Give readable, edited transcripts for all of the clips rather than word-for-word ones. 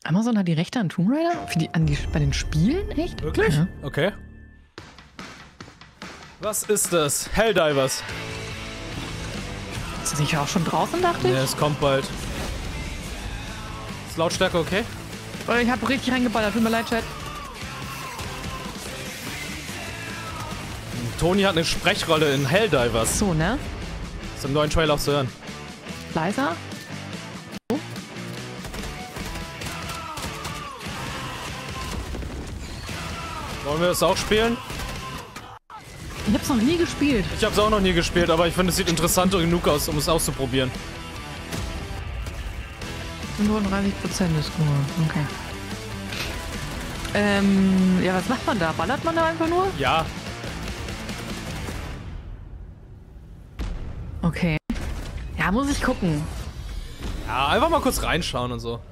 Amazon hat die Rechte an Tomb Raider? Bei den Spielen? Echt? Wirklich? Ja. Okay. Was ist das? Helldivers. Ist das nicht auch schon draußen, dachte ich? Ja, es kommt bald. Ist Lautstärke okay? Ich hab richtig reingeballert, tut mir leid, Chat. Toni hat eine Sprechrolle in Helldivers. So, ne? Ist im neuen Trailer auch zu hören. Leiser? Wollen wir das auch spielen? Ich hab's noch nie gespielt. Ich hab's auch noch nie gespielt, aber ich finde, es sieht interessant genug aus, um es auszuprobieren. Nur 30% ist gut. Okay. Ja, was macht man da? Ballert man da einfach nur? Ja. Okay. Ja, muss ich gucken. Ja, einfach mal kurz reinschauen und so.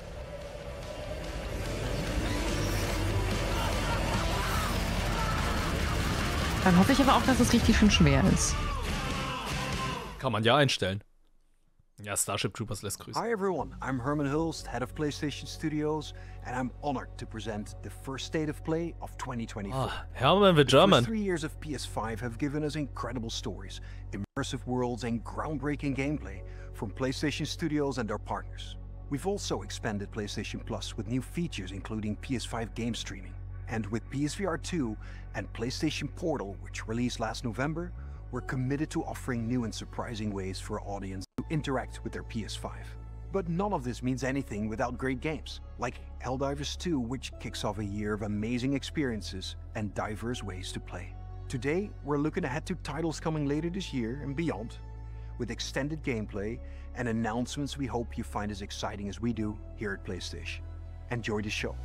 Dann hoffe ich aber auch, dass es richtig schön schwer ist. Kann man ja einstellen. Ja, Starship Troopers lässt grüßen. Hi everyone, I'm Herman Hulst, head of PlayStation Studios, and I'm honored to present the first State of Play of 2024. Ah, Herman the The German. first 3 years of PS5 have given us incredible stories, immersive worlds, and groundbreaking gameplay from PlayStation Studios and our partners. We've also expanded PlayStation Plus with new features including PS5 game streaming. And with PSVR 2 and PlayStation Portal, which released last November, we're committed to offering new and surprising ways for our audience to interact with their PS5. But none of this means anything without great games, like Helldivers 2, which kicks off a year of amazing experiences and diverse ways to play. Today, we're looking ahead to titles coming later this year and beyond, with extended gameplay and announcements we hope you find as exciting as we do here at PlayStation. Enjoy the show.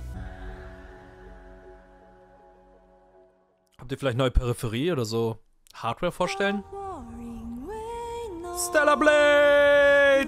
Habt ihr vielleicht neue Peripherie oder so Hardware vorstellen? Stellar Blade!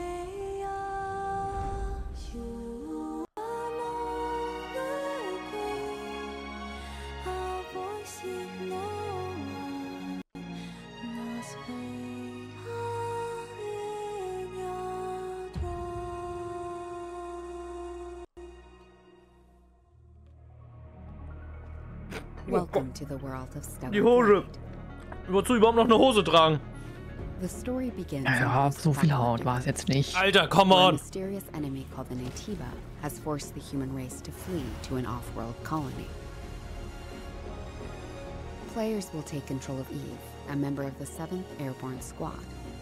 Welcome to the world of Stellar Die Hose. Blade. Wozu überhaupt noch eine Hose tragen? The story begins Ja, so viel Haut war es jetzt nicht. Alter, come where a on! mysterious enemy called the Naytiba has forced the human race to flee to an off-world colony. Players will take control of Eve, a member of the 7th Airborne Squad.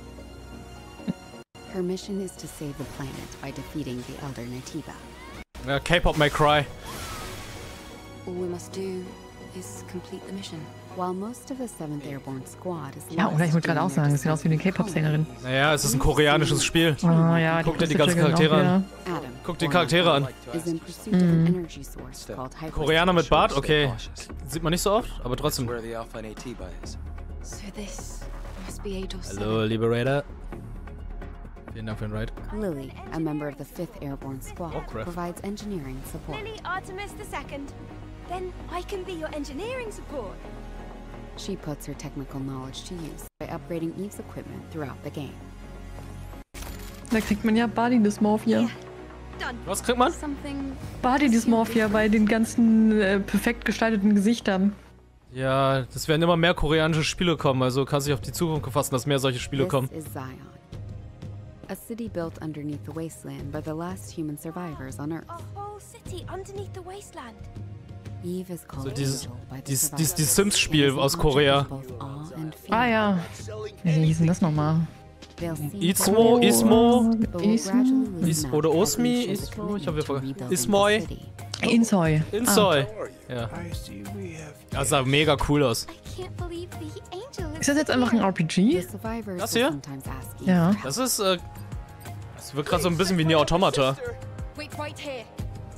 Her mission is to save the planet by defeating the Elder Naytiba. Ja, K-Pop may cry. All we must do is complete the mission. While most of the 7th Airborne Squad is Ja, oder ich wollte gerade auch sagen, es sieht aus wie eine K-Pop-Sängerin. Naja, es ist ein koreanisches Spiel. Oh ja, Guck dir die Brüste ganzen triggern Charaktere auch an. wieder. Adam, Guck die Charaktere an. is in pursuit of an energy source called Koreaner mit Bart? Okay. Sieht man nicht so oft, aber trotzdem. Where the Alpha Naytiba is. So this must be Eidos Hallo, 7. Liberator. Vielen Dank für den Ride. Lily, a member of the 5th Airborne Squad, Warcraft. provides engineering support. Lily Artemis II. Then I can be your engineering support. She puts her technical knowledge to use by upgrading Eve's equipment throughout the game. Da kriegt man ja Body Dysmorphia. Done. Was kriegt man? Something Body Dysmorphia bei den ganzen perfekt gestalteten Gesichtern. Ja, es werden immer mehr koreanische Spiele kommen, also kannst du dich auf die Zukunft gefasst, dass mehr solche Spiele This kommen. is Zion, a city built underneath the wasteland by the last human survivors on Earth. A whole city underneath the wasteland. Eve is called So dieses- Angel by the dieses survivors Sims-Spiel and is aus an Korea. object of both awe and fear. Ah ja. Wie hieß denn das nochmal? They'll see Ismo, Ismo, but will gradually listen oder out as we Osmi, show the Ismo, ich hab commitment hier to vor- rebuilding Ismoy. the city. Insoy. Insoy. Ja. Das sah mega cool aus. I can't believe the angel Ist das jetzt einfach ein The RPG? survivors Das will hier? sometimes ask Eve Ja. for help. Das ist, das wirkt gerade so ein bisschen wie Nier Automata. Wait right here.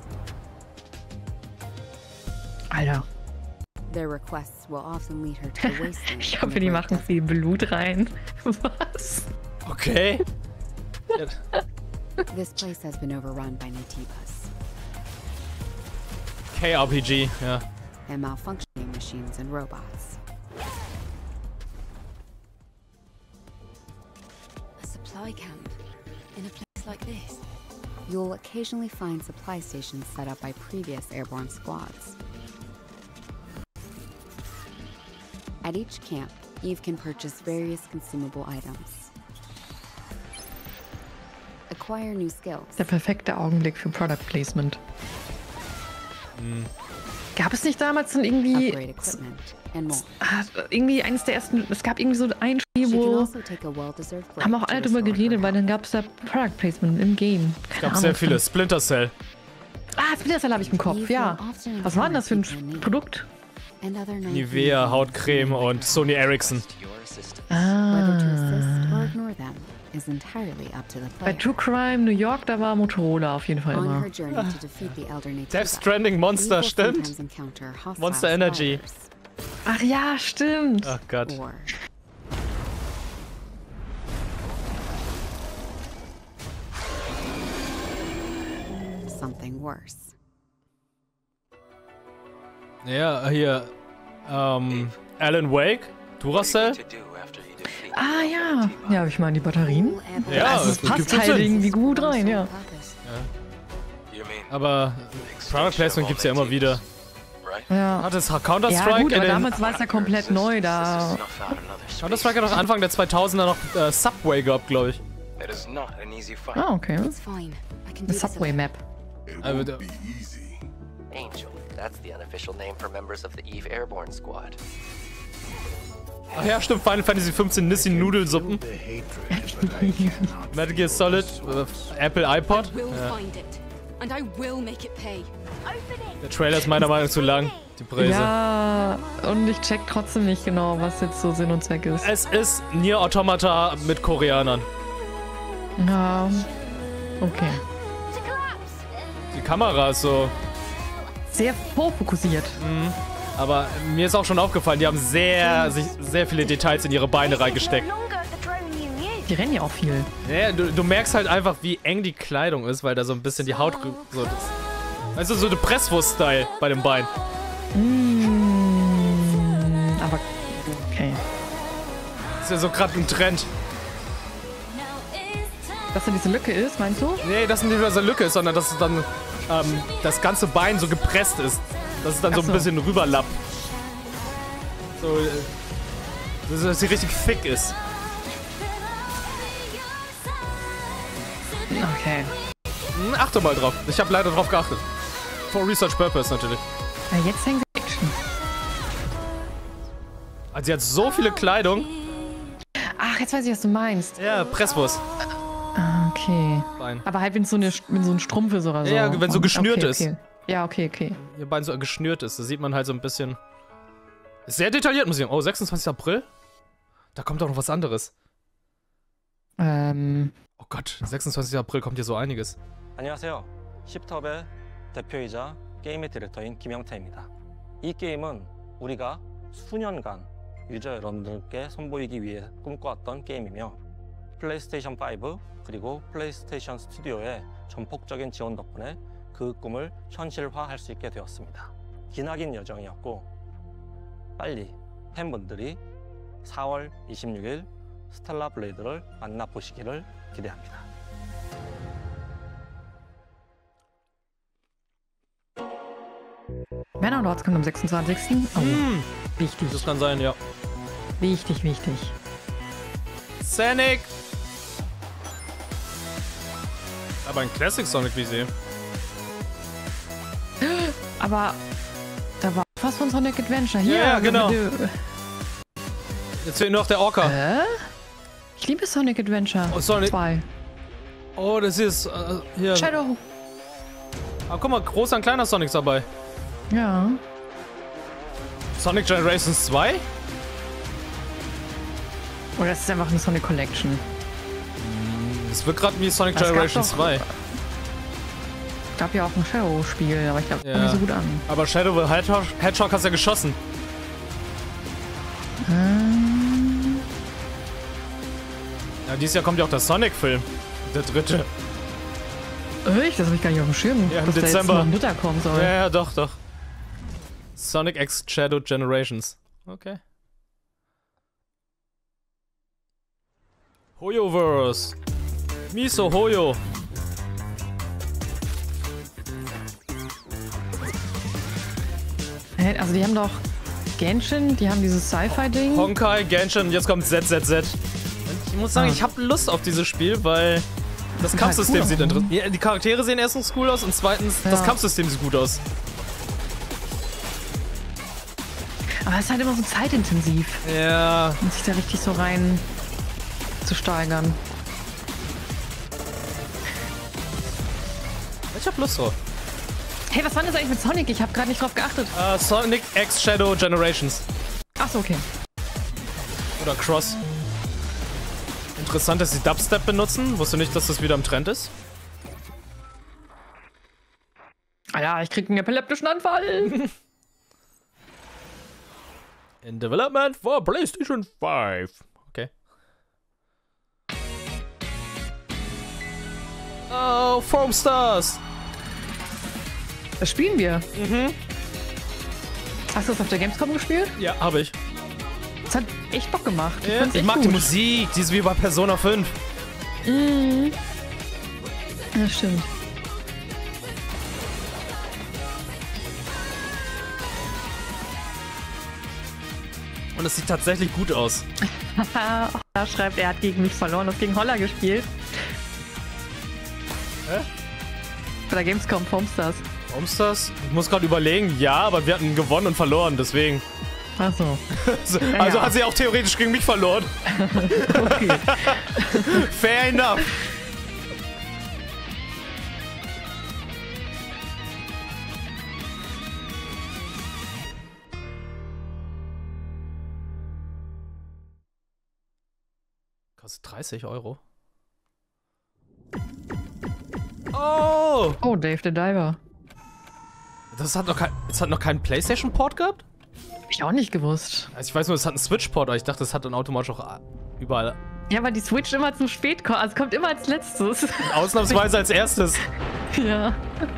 Alter. Their requests will often lead her to the wasteland. Ich in hoffe, the die Great machen viel Blut rein. Was? Okay. Desert. This place has been overrun by Naytibas KRPG, ja. and malfunctioning machines and robots. a supply camp in a place like this. You'll occasionally find supply stations set up by previous airborne squads. At each camp, Eve can purchase various consumable items. Acquire new skills. Der perfekte Augenblick für Product Placement. Gab es nicht damals dann irgendwie... Upgrade equipment and more. Irgendwie eines der ersten... Es gab irgendwie so ein Spiel, She can wo... also take a well-deserved break Haben auch to alle drüber restore geredet, her weil dann health. gab es da Product Placement im Game. Es gab sehr viele. Splinter Cell. Splinter Cell habe ich im Kopf, ja. Was war denn das für ein Produkt? And other Nivea, Hautcreme und Sony Ericsson. Whether to assist or ignore them is entirely up to the Bei player. True Crime New York, da war Motorola auf jeden Fall On immer. her journey to defeat the Elder Nativa, Death Stranding Monster, Eve will stimmt. sometimes encounter hostile Monster Energy. survivors Ach ja, stimmt. Ach Gott. or something worse. Ja, hier. Alan Wake? Duracell? Ah ja. Ja, habe ich mal die Batterien. Ja, Also es das gibt passt schon halt Sinn. irgendwie gut rein, ja. Aber Product Placement gibt's ja immer wieder. Ja, Hat es ja Counter-Strike gut, in aber den... damals war es ja komplett neu, da... Counter-Strike hat doch Anfang der 2000er noch Subway gehabt, glaube ich. Ah, okay. It's fine. I can do Eine this Subway alone. Map. Also, da- Angel. That's the unofficial name for members of the Eve Airborne Squad. Ach ja, stimmt, Final Fantasy 15 Nissin Nudelsuppen. Metal Gear Solid, Apple iPod. I will Ja. find it. And I will make it pay. Der Trailer ist meiner Meinung nach zu lang, die Präse. Ja, und ich check trotzdem nicht genau, was jetzt so Sinn und Zweck ist. Es ist Nier Automata mit Koreanern. Ja, okay. Die Kamera ist so... Sehr vorfokussiert. Aber mir ist auch schon aufgefallen, die haben sich sehr viele Details in ihre Beine reingesteckt. Die rennen ja auch viel. Ja, du merkst halt einfach, wie eng die Kleidung ist, weil da so ein bisschen die Haut... So, also so eine Presswurst-Style bei dem Bein. Aber, okay. Ist ja so gerade ein Trend. Dass da diese Lücke ist, meinst du? Nee, dass nicht nur so eine Lücke ist, sondern dass es dann das ganze Bein so gepresst ist. Dass es dann so Ach so. ein bisschen rüberlappt. So, dass sie richtig thick ist. Okay. Achte mal drauf. Ich habe leider drauf geachtet. For Research Purpose natürlich. Ja, jetzt hängen sie Action. Also sie hat so viele Kleidung. Ach, jetzt weiß ich, was du meinst. Ja, Presswurst. Ah, okay. Bein. Aber halt, wenn es so ein Strumpf ist oder so. Ja, wenn so Und- geschnürt okay, ist. okay. Ja, okay. Ihr Bein so geschnürt ist. Da sieht man halt so ein bisschen... Ist sehr detailliert, muss ich sagen. Oh, 26. April? Da kommt doch noch was anderes. Oh Gott, 26. April kommt hier so einiges. 안녕하세요. 십텁의 대표이자 게임의 디렉터인 김영태입니다. 이 게임은 우리가 수년간 유저 여러분들께 선보이기 위해 꿈꿔왔던 게임이며 플레이스테이션 5 그리고 플레이스테이션 스튜디오의 전폭적인 지원 덕분에 그 꿈을 현실화할 수 있게 되었습니다. 기나긴 여정이었고 빨리 팬분들이 4월 26일 스텔라 블레이드를 만나보시기를 기대합니다. Banner Lords kommt am 26. Oh, wichtig. Das kann sein, ja. Wichtig. Sonic! Aber ein Classic Sonic, wie ich sehe. Aber da war was von Sonic Adventure. Hier, Ja, genau. bitte. Jetzt fehlt nur noch der Orca. Ich liebe Sonic Adventure Oh, Sonic. 2. Oh, das ist hier. Shadow. Ah, guck mal, großer und kleiner Sonics dabei. Ja. Sonic Generations 2? Oder das ist einfach eine Sonic Collection. Es wird gerade wie Sonic Das gab Generations doch- 2. Gab ja auch ein Shadow-Spiel, aber ich glaube, das kam Ja. nicht so gut an. Aber Shadow the Hedgehog hast ja geschossen. Ja, dieses Jahr kommt ja auch der Sonic-Film. Der dritte. Echt? Das habe ich gar nicht auf dem Schirm. Ja, im dass da jetzt Dezember. noch ein dritter kommen soll. Ja, doch. Sonic X Shadow Generations. Okay. Hoyoverse. Miso Hoyo. Also die haben doch Genshin, die haben dieses Sci-Fi-Ding. Honkai, Genshin, jetzt kommt ZZZ. Ich muss sagen, ich habe Lust auf dieses Spiel, weil das Kampfsystem sieht interessant aus. Ja, die Charaktere sehen erstens cool aus und zweitens, das Kampfsystem sieht gut aus. Aber es ist halt immer so zeitintensiv. Ja. Um sich da richtig so rein zu steigern. Ich hab Lust drauf. Hey, was war denn das eigentlich mit Sonic? Ich habe gerade nicht drauf geachtet. Sonic X Shadow Generations. Achso, okay. Oder Cross. Interessant, dass sie Dubstep benutzen. Wusstest du nicht, dass das wieder im Trend ist? Ah ja, ich krieg einen epileptischen Anfall. In Development for PlayStation 5. Okay. Oh, Foam Stars. Das spielen wir. Mhm. Hast du das auf der Gamescom gespielt? Ja, habe ich. Das hat echt Bock gemacht. Ich mag die Musik, die ist wie bei Persona 5. Mhm. Ja, stimmt. Und es sieht tatsächlich gut aus. Da schreibt, er hat gegen mich verloren und gegen Holler gespielt. Hä? Bei der Gamescom Foamstars. Foamstars? Ich muss gerade überlegen, ja, aber wir hatten gewonnen und verloren, deswegen. Ach so. Also hat sie auch theoretisch gegen mich verloren. Okay. Fair enough. Kostet 30 €. Oh! Oh, Dave the Diver. Das hat noch keinen PlayStation-Port gehabt? Hab ich auch nicht gewusst. Also ich weiß nur, es hat einen Switch-Port, aber ich dachte, das hat dann automatisch auch überall. Ja, weil die Switch immer zu spät kommt. Also kommt immer als letztes. Ausnahmsweise als erstes. Ja.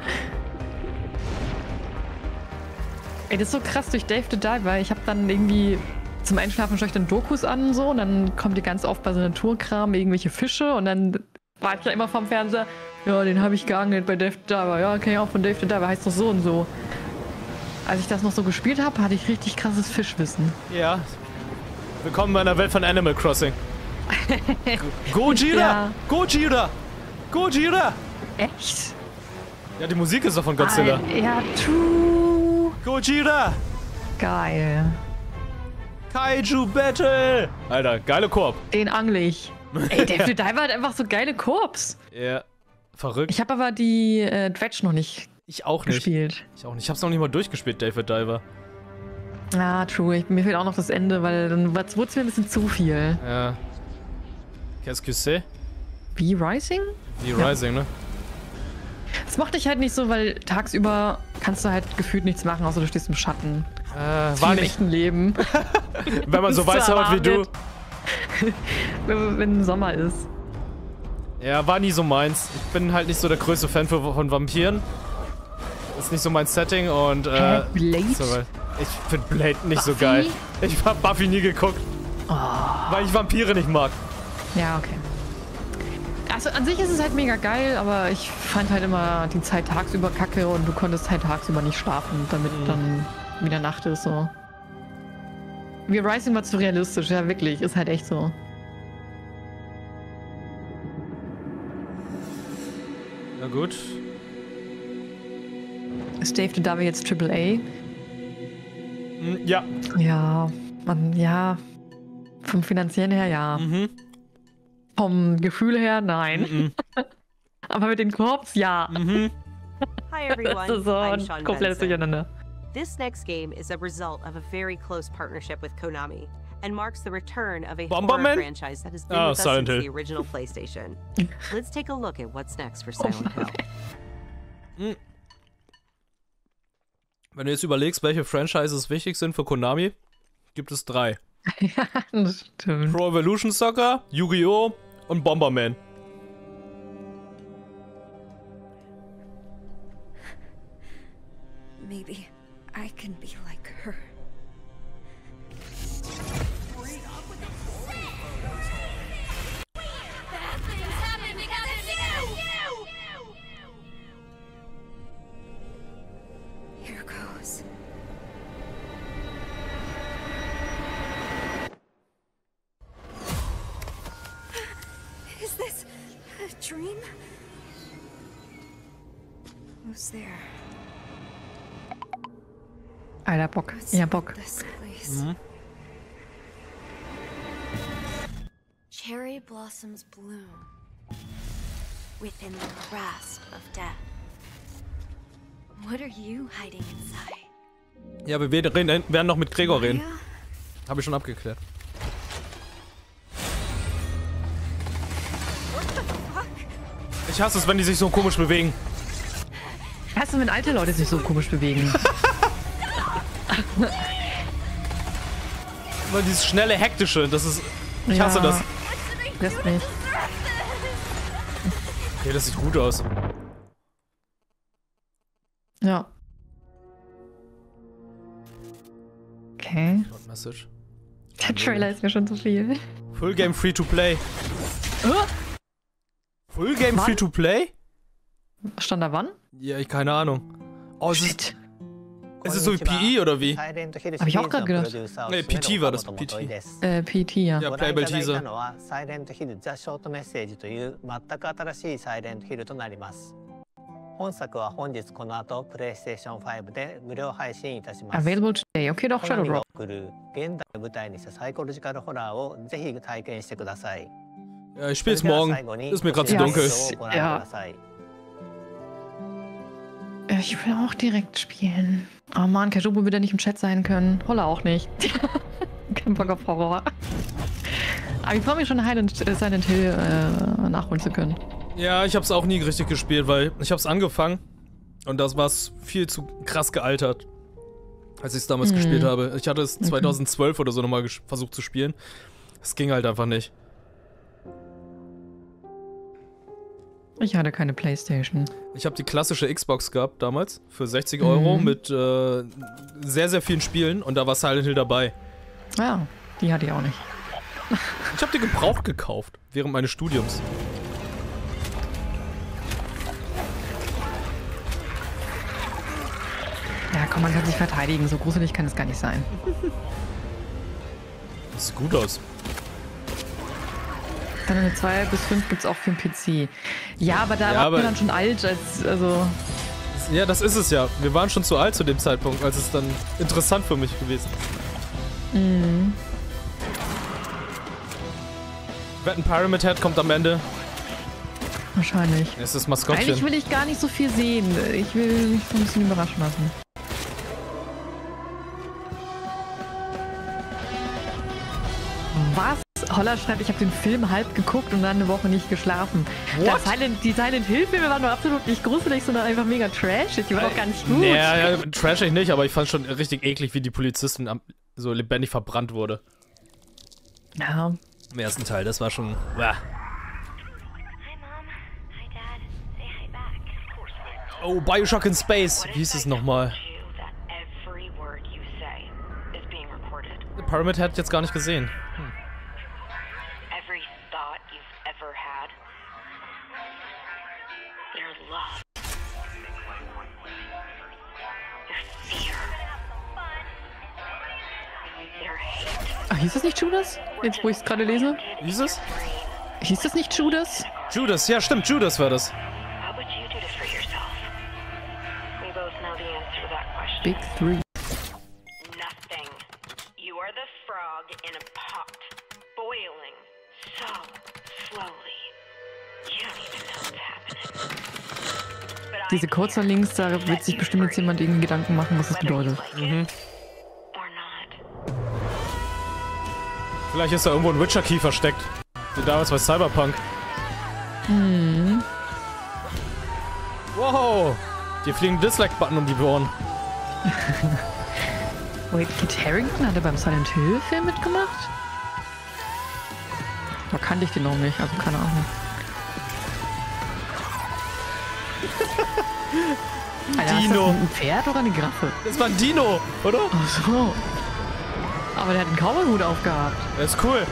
Ey, das ist so krass durch Dave the Diver. Ich habe dann irgendwie zum Einschlafen schaue ich dann Dokus an und so. Und dann kommt die ganz oft bei so Naturkram irgendwelche Fische. Und dann war ich ja immer vom Fernseher. Ja, den habe ich geangelt bei Dave the Diver. Ja, kenn ich auch von Dave the Diver. Heißt doch so und so. Als ich das noch so gespielt habe, hatte ich richtig krasses Fischwissen. Ja. Willkommen in einer Welt von Animal Crossing. Gojira! Ja. Gojira! Gojira! Echt? Ja, die Musik ist doch von Godzilla. Ja, true. Gojira! Geil. Kaiju Battle! Alter, geile Koop. Den angle ich. Ey, Dave the Diver hat einfach so geile Koops. Ja, verrückt. Ich habe aber die Dredge noch nicht Ich auch nicht. gespielt. Ich auch nicht. Ich hab's noch nicht mal durchgespielt, Dave the Diver. Ah, true. Mir fehlt auch noch das Ende, weil dann wurde es mir ein bisschen zu viel. Ja. Qu'est-ce que c'est? Wie Rising? Wie Rising, ne? Das mochte ich halt nicht so, weil tagsüber kannst du halt gefühlt nichts machen, außer du stehst im Schatten. War im nicht. echten Leben. Wenn man so weiß haut wie du. wenn Sommer ist. Ja, war nie so meins. Ich bin halt nicht so der größte Fan von Vampiren. Das ist nicht so mein Setting und Blade? So, ich find Blade nicht so geil. Ich hab Buffy nie geguckt. Oh. Weil ich Vampire nicht mag. Ja, okay. Also an sich ist es halt mega geil, aber ich fand halt immer die Zeit tagsüber kacke und du konntest halt tagsüber nicht schlafen, damit dann wieder Nacht ist, so. Wie Rising war zu realistisch, ja wirklich, ist halt echt so. Na gut. Ist Dave the Diver jetzt AAA? Ja. Ja, ja. Vom Finanziellen her, ja. Mhm. Vom Gefühl her, nein. Mhm. Aber mit den Korps, ja. Mhm. Hi everyone, Das ist so I'm ein Sean komplettes Benson. Durcheinander. This next game is a result of a very close partnership with Konami and marks the return of a horror Bomberman? franchise that has been Oh, with us Silent since Hill. the original PlayStation. Let's take a look at what's next for Silent Hill. Wenn du jetzt überlegst, welche Franchises wichtig sind für Konami, gibt es 3. Ja, das stimmt. Pro Evolution Soccer, Yu-Gi-Oh! Und Bomberman. Maybe I can be like her. Here goes. Who's there? Alter, Bock. Ja, Bock. This place. Cherry blossoms bloom within the grasp of death. What are you hiding inside? Ja, wir werden noch mit Gregor reden. Habe ich schon abgeklärt. Ich hasse es, wenn die sich so komisch bewegen. Ich hasse, wenn alte Leute sich so komisch bewegen. Weil dieses schnelle, hektische, das ist... Ich hasse das. Lässt mich. Okay, das sieht gut aus. Ja. Okay. Message. Der Trailer ist mir schon zu viel. Full Game Free-to-Play. Full Game Free-to-Play? Stand da wann? Ja, keine Ahnung. Oh, ist es so wie PE oder wie? Hab ich auch gerade gedacht. Nee, PT war das. PT. PT, ja. Ja, Playable Teaser. サイレントヒルザ・ショートメッセージという全く新しいサイレントヒルとなります。本作は本日この後プレイステーション5で無料配信いたします。 Available today. Okay, doch, Shadow Drop. 送る現代を舞台にしたサイコロジカルホラーをぜひ体験してください。 Ja, ich spiel's morgen. Ist mir gerade zu dunkel. Ja. Ich will auch direkt spielen. Oh man, Kajubu wird ja nicht im Chat sein können. Holla auch nicht. Kein Bock auf Horror. Aber ich freue mich schon, Silent Hill nachholen zu können. Ja, ich hab's auch nie richtig gespielt, weil ich hab's angefangen und das war's viel zu krass gealtert, als ich's damals gespielt habe. Ich hatte es 2012 oder so nochmal versucht zu spielen. Es ging halt einfach nicht. Ich hatte keine Playstation. Ich habe die klassische Xbox gehabt damals für 60 € mit sehr, sehr vielen Spielen und da war Silent Hill dabei. Ja, die hatte ich auch nicht. Ich habe die gebraucht gekauft während meines Studiums. Ja, komm, man kann sich verteidigen. So gruselig kann es gar nicht sein. Das sieht gut aus. Dann eine 2 bis 5 gibt's auch für den PC. Ja, aber da war man dann schon alt, also... Ja, das ist es ja. Wir waren schon zu alt zu dem Zeitpunkt, als es dann interessant für mich gewesen ist. Wetten, Pyramid Head kommt am Ende. Wahrscheinlich. Es ist das Maskottchen. Eigentlich will ich gar nicht so viel sehen. Ich will mich so ein bisschen überraschen lassen. Was? Holla schreibt, ich habe den Film halb geguckt und dann eine Woche nicht geschlafen. Die Silent Hill Filme waren doch absolut nicht gruselig, sondern einfach mega trashig. Die waren doch gar nicht gut. Ja, trashig nicht, aber ich fand schon richtig eklig, wie die Polizistin so lebendig verbrannt wurde. Ja. Im ersten Teil, das war schon... Oh, Bioshock in Space. Wie hieß es nochmal? Pyramid Head jetzt gar nicht gesehen. Ach, hieß das nicht Judas? Jetzt, wo ich es gerade lese? Hieß es? Hieß das nicht Judas? Judas, ja stimmt, Judas war das. Big Three. Nothing. You are the frog in a pot, boiling so slowly. You don't even know what's happening. Diese Kurzerlinks, da wird sich bestimmt jetzt jemand irgendwie Gedanken machen, was das bedeutet. Vielleicht ist da irgendwo ein Witcher-Key versteckt. Wie damals bei Cyberpunk. Wow! Die fliegen Dislike-Button um die Ohren. Wait, Kit Harington hat er beim Silent Hill Film mitgemacht? Da kannte ich den noch nicht, also keine Ahnung. Alter, Dino! Ist das ein Pferd oder eine Giraffe? Das war ein Dino, oder? Ach so. Aber der hat einen Cowboy-Hut aufgehabt. Das ist cool.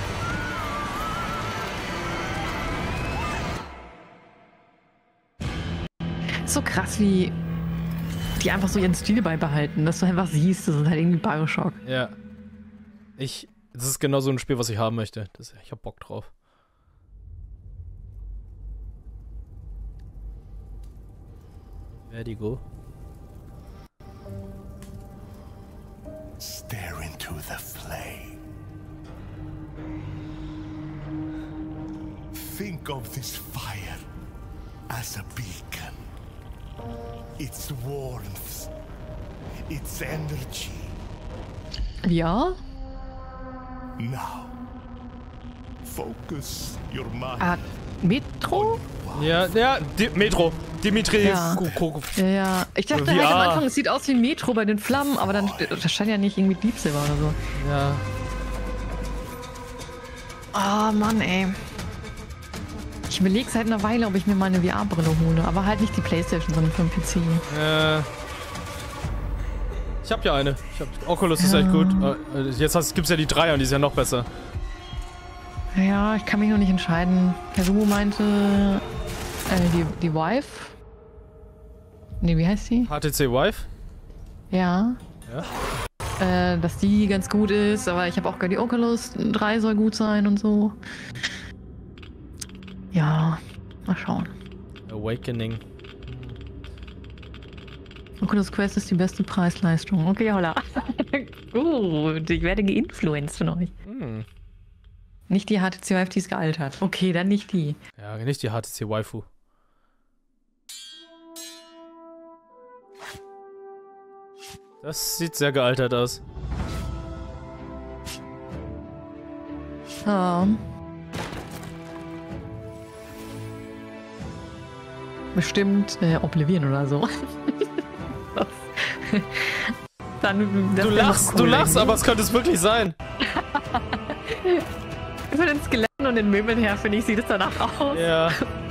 So krass, wie die einfach so ihren Stil beibehalten, dass du einfach siehst, das ist halt irgendwie Bioshock. Ja. Das ist genau so ein Spiel, was ich haben möchte. Ich hab Bock drauf. Vertigo. Stare into the flame. Think of this fire as a beacon. Its warmth, its energy. Ja? Now, focus your mind. Ah, Metro? Ja, Metro. Dimitri. Ja. Ja. Ich dachte halt am Anfang, es sieht aus wie Metro bei den Flammen, aber dann das scheint ja nicht irgendwie Deep Silver oder so. Ja. Oh Mann, ey. Ich überlege seit einer Weile, ob ich mir mal eine VR-Brille hole, aber halt nicht die Playstation, sondern für den PC. Ich hab ja eine. Oculus ist echt gut. Jetzt gibt's ja die 3er und die ist ja noch besser. Ja, ich kann mich noch nicht entscheiden. Kazuo meinte, die Vive? Ne, wie heißt die? HTC Vive? Ja. Ja. Dass die ganz gut ist, aber ich habe auch gehört, die Oculus 3 soll gut sein und so. Ja, mal schauen. Awakening. Oculus Quest ist die beste Preis-Leistung. Okay, holla. Gut, ich werde geinfluenced von euch. Nicht die HTC Vive, die ist gealtert. Okay, dann nicht die. Ja, nicht die HTC Waifu. Das sieht sehr gealtert aus. Ja. Bestimmt Oblivion oder so. Dann, du lachst, aber es könnte es wirklich sein. Von den Skeletten und den Möbeln her, finde ich, sieht es danach aus. Ja.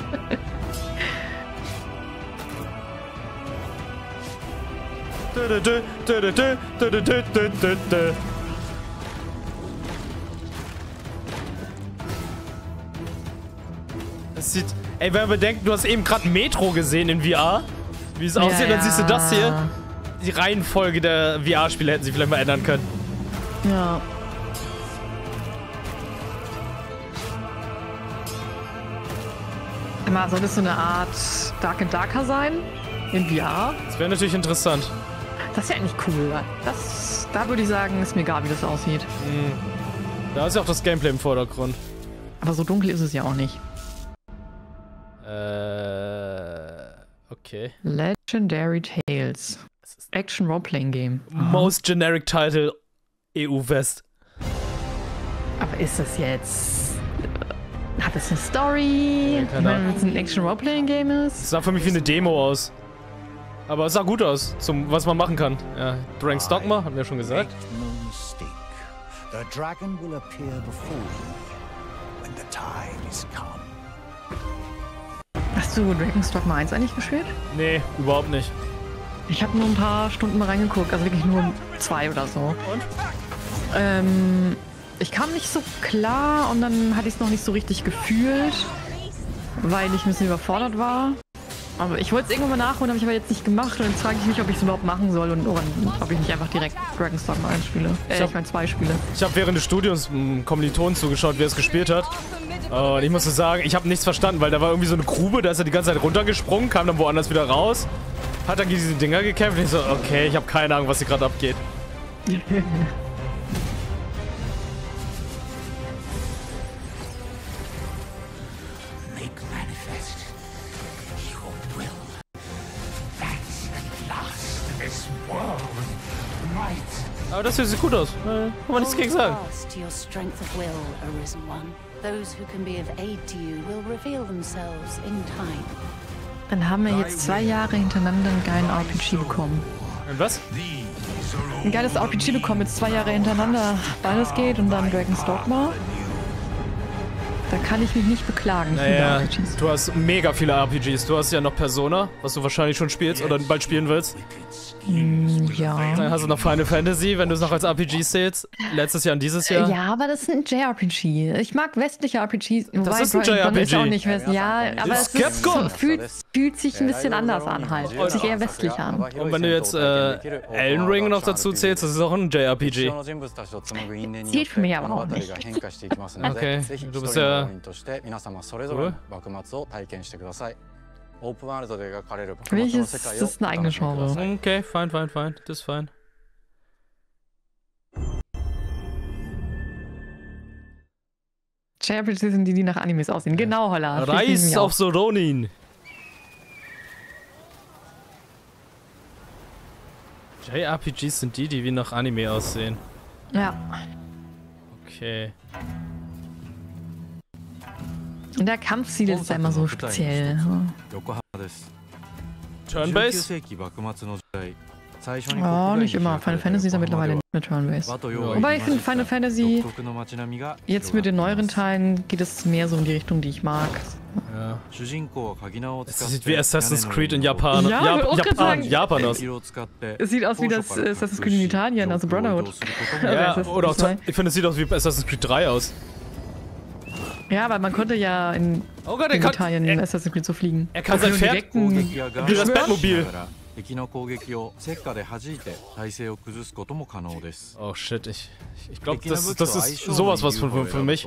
Es sieht... Ey, wenn man bedenkt, du hast eben gerade Metro gesehen in VR, wie es aussieht, dann siehst du das hier. Die Reihenfolge der VR-Spiele hätten sie vielleicht mal ändern können. Ja. Immer soll das so eine Art Dark and Darker sein? In VR? Das wäre natürlich interessant. Das ist ja eigentlich cool. Da würde ich sagen, ist mir egal, wie das aussieht. Da ist ja auch das Gameplay im Vordergrund. Aber so dunkel ist es ja auch nicht. Okay. Legendary Tales. Action Role-Playing Game. Most generic title EU West. Aber ist das jetzt... Hat das eine Story? Ja, wenn es ein Action Role-Playing Game ist? Es sah für mich wie eine Demo aus. Aber es sah gut aus, was man machen kann. Ja, Dragon's Dogma, haben wir schon gesagt. The dragon will appear before you when the time is come. Hast du Dragon's Dogma 1 eigentlich gespielt? Nee, überhaupt nicht. Ich habe nur ein paar Stunden mal reingeguckt, also wirklich nur 2 oder so. Und? Ich kam nicht so klar und dann hatte ich es noch nicht so richtig gefühlt, weil ich ein bisschen überfordert war. Aber ich wollte es irgendwann mal nachholen, habe ich aber jetzt nicht gemacht und jetzt frage ich mich, ob ich es überhaupt machen soll und ob ich nicht einfach direkt Dragon's Dogma 1 spiele. Ich meine 2 spiele. Ich habe während des Studiums einem Kommilitonen zugeschaut, wie er es gespielt hat. Und ich muss sagen, ich habe nichts verstanden, weil da war irgendwie so eine Grube, da ist er die ganze Zeit runtergesprungen, kam dann woanders wieder raus, hat dann gegen diese Dinger gekämpft und ich so, okay, ich habe keine Ahnung, was hier gerade abgeht. Aber das hier sieht gut aus. Kann man nichts gegen sagen. Dann haben wir jetzt 2 Jahre hintereinander einen geilen RPG bekommen. Und was? Ein geiles RPG bekommen, jetzt 2 Jahre hintereinander. Baldur's Gate und dann Dragon's Dogma. Da kann ich mich nicht beklagen. Naja, du hast mega viele RPGs. Du hast ja noch Persona, was du wahrscheinlich schon spielst oder bald spielen willst. Ja. Dann hast du noch Final Fantasy, wenn du es noch als RPG zählst. Letztes Jahr und dieses Jahr. Ja, aber das ist ein JRPG. Ich mag westliche RPGs. Das ist ein JRPG. Ist auch nicht ja, aber es fühlt sich ein bisschen anders an halt. Fühlt sich eher westlich an. Und wenn du jetzt Elden Ring noch dazu zählst, das ist auch ein JRPG. Zählt für mich aber auch nicht. Okay, du bist ja... Welches das ist eine eigene Genre. Okay, fine. Das ist fein. JRPGs sind die nach Animes aussehen. Genau, Holla. Reis auf so Ronin. JRPGs sind die wie nach Anime aussehen. Ja. Okay. Und der Kampfstil ist ja immer so speziell. Turn-Based? Oh, nicht immer. Final Fantasy ist ja mittlerweile nicht mehr Turn-Based. Wobei ich finde Final Fantasy, jetzt mit den neueren Teilen, geht es mehr so in die Richtung, die ich mag. Ja. Es sieht wie Assassin's Creed in Japan. Japan aus. Es sieht aus wie das Assassin's Creed in Italien, also Brotherhood. Ja, oder auch, ich finde, es sieht aus wie Assassin's Creed 3 aus. Ja, weil man konnte ja in Italien in Assassin's Creed so fliegen. Er kann sein Pferd wie das Batmobil. Oh shit, ich glaube, das ist sowas was für mich.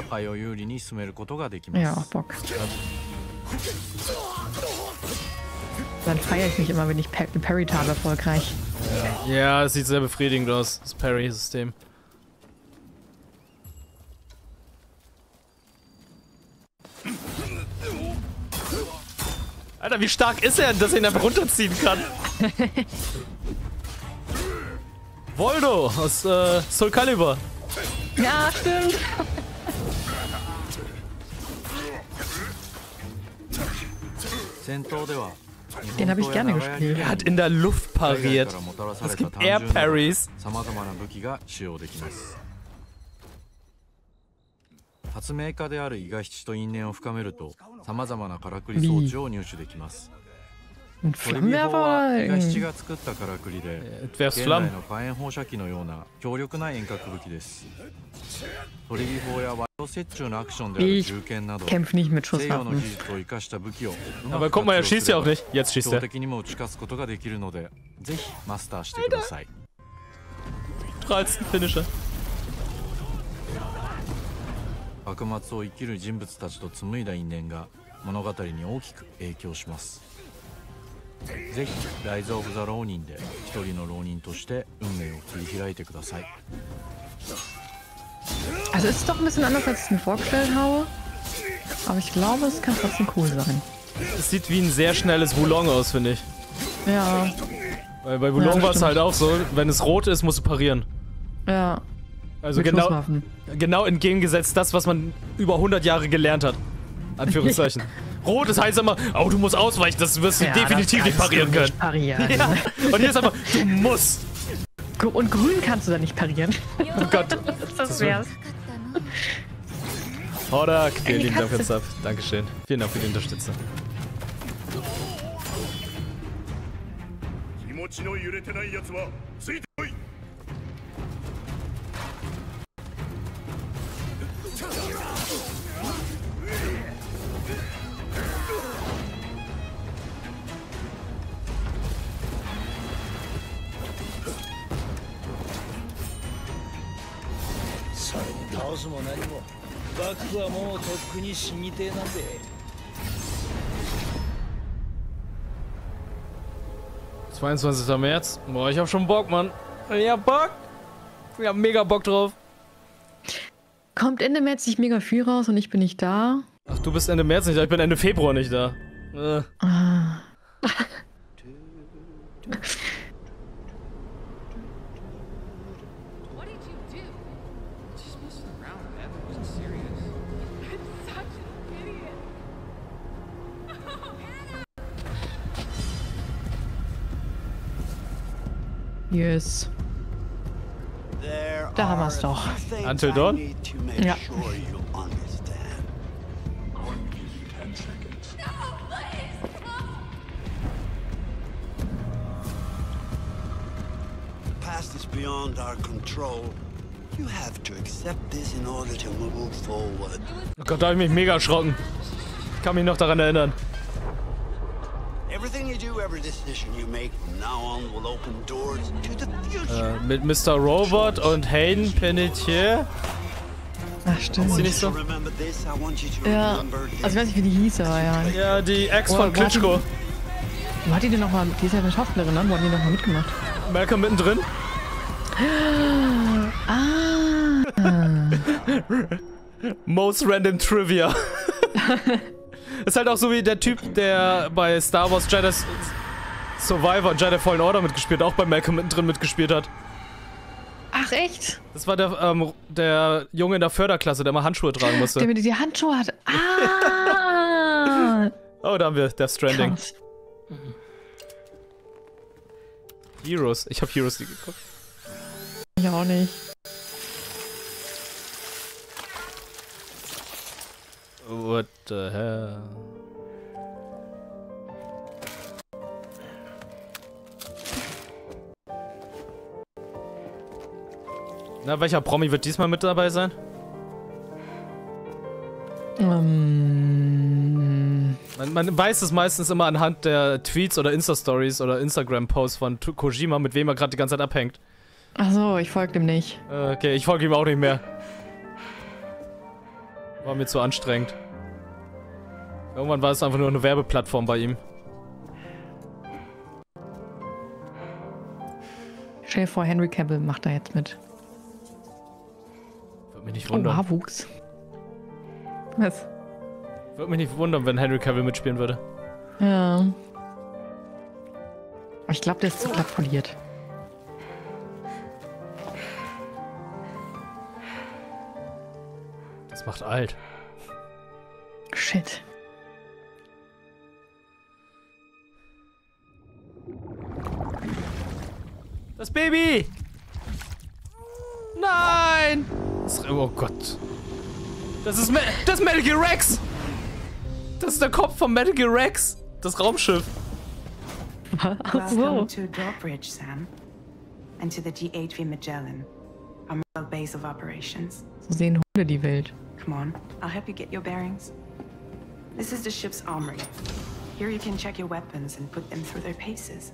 Ja, auch Bock. Dann feiere ich mich immer, wenn ich den Parry habe erfolgreich. Ja, das sieht sehr befriedigend aus, das Parry-System. Alter, wie stark ist er, dass er ihn einfach runterziehen kann? Voldo aus Soul Calibur. Ja, stimmt. Den habe ich gerne gespielt. Er hat in der Luft pariert. Es gibt Air Parries. Ein Flammenwerfer? Werfst Flammen. Ich kämpfe nicht mit Schusswaffen. Aber guck mal, er schießt ja auch nicht. Jetzt schießt er. 13. Finisher. 幕末を生きる人物たちと紡いだ因縁が物語に大きく影響します。ぜひライズ・オブ・ザ・浪人で一人の浪人として運命を切り開いてください。 Also es ist doch ein bisschen anders, als ich es mir vorgestellt habe. Aber ich glaube, es kann trotzdem cool sein. Es sieht wie ein sehr schnelles Wulong aus, finde ich. Ja. Weil bei Wulong war es halt auch so, wenn es rot ist, musst du parieren. Ja. Also genau entgegengesetzt das, was man über 100 Jahre gelernt hat. Anführungszeichen. Rot, das heißt immer, oh, du musst ausweichen, das wirst du definitiv nicht parieren können. Parieren. Ja. Und hier ist einfach, du musst. Und grün kannst du da nicht parieren. Oh Gott. Das wär's. Horak, vielen lieben Dank für den Sub. Dankeschön. Vielen Dank für die Unterstützung. – 22. März. Boah, ich hab schon Bock, Mann. Ich hab Bock. Ich hab mega Bock drauf. Kommt Ende März nicht mega viel raus und ich bin nicht da? Ach, du bist Ende März nicht da, ich bin Ende Februar nicht da. Ah. Yes. Da haben wir es doch. Until Dawn? Ja. Past is beyond our control. You have to accept this in order to move forward. Oh Gott, da hab ich mich mega erschrocken. Ich kann mich noch daran erinnern. Everything you do, every decision you make from now on will open doors to the future. Mit Mr. Robot und Hayden Panettiere. Ach, stimmt. Ist die nicht so? Ja, also ich weiß nicht, wie die hieß, aber ja. Ja, die Ex von Klitschko. Wo hat die denn nochmal, die ist ja eine Schauspielerin, ne? Wo hat die nochmal mitgemacht? Malcolm mittendrin. Most random Trivia. Ist halt auch so wie der Typ, der bei Star Wars Jedi Survivor und Jedi Fallen Order mitgespielt, auch bei Malcolm mittendrin mitgespielt hat. Ach, echt? Das war der Junge in der Förderklasse, der mal Handschuhe tragen musste. Der mit die Handschuhe hat. Ah! Oh, da haben wir Death Stranding. Krass. Heroes. Ich habe Heroes nie geguckt. Ich auch nicht. What the hell? Na, welcher Promi wird diesmal mit dabei sein? Man weiß es meistens immer anhand der Tweets oder Insta-Stories oder Instagram-Posts von Kojima, mit wem er gerade die ganze Zeit abhängt. Achso, ich folge dem nicht. Okay, ich folge ihm auch nicht mehr. War mir zu anstrengend. Irgendwann war es einfach nur eine Werbeplattform bei ihm. Stell dir vor, Henry Cavill macht da jetzt mit. Würde mich nicht wundern. Oh, Haarwuchs. Was? Würde mich nicht wundern, wenn Henry Cavill mitspielen würde. Ja. Aber ich glaube, der ist zu glatt poliert. Das macht alt. Shit. Das Baby! Nein! Oh Gott. Das ist Metal Gear Rex! Das ist der Kopf von Metal Gear Rex! Das Raumschiff. Welcome to Drawbridge, Sam. And to the D8V Magellan, our base of operations. So sehen Hunde die Welt. Come on, I'll help you get your bearings. This is the ship's armory. Here you can check your weapons and put them through their paces.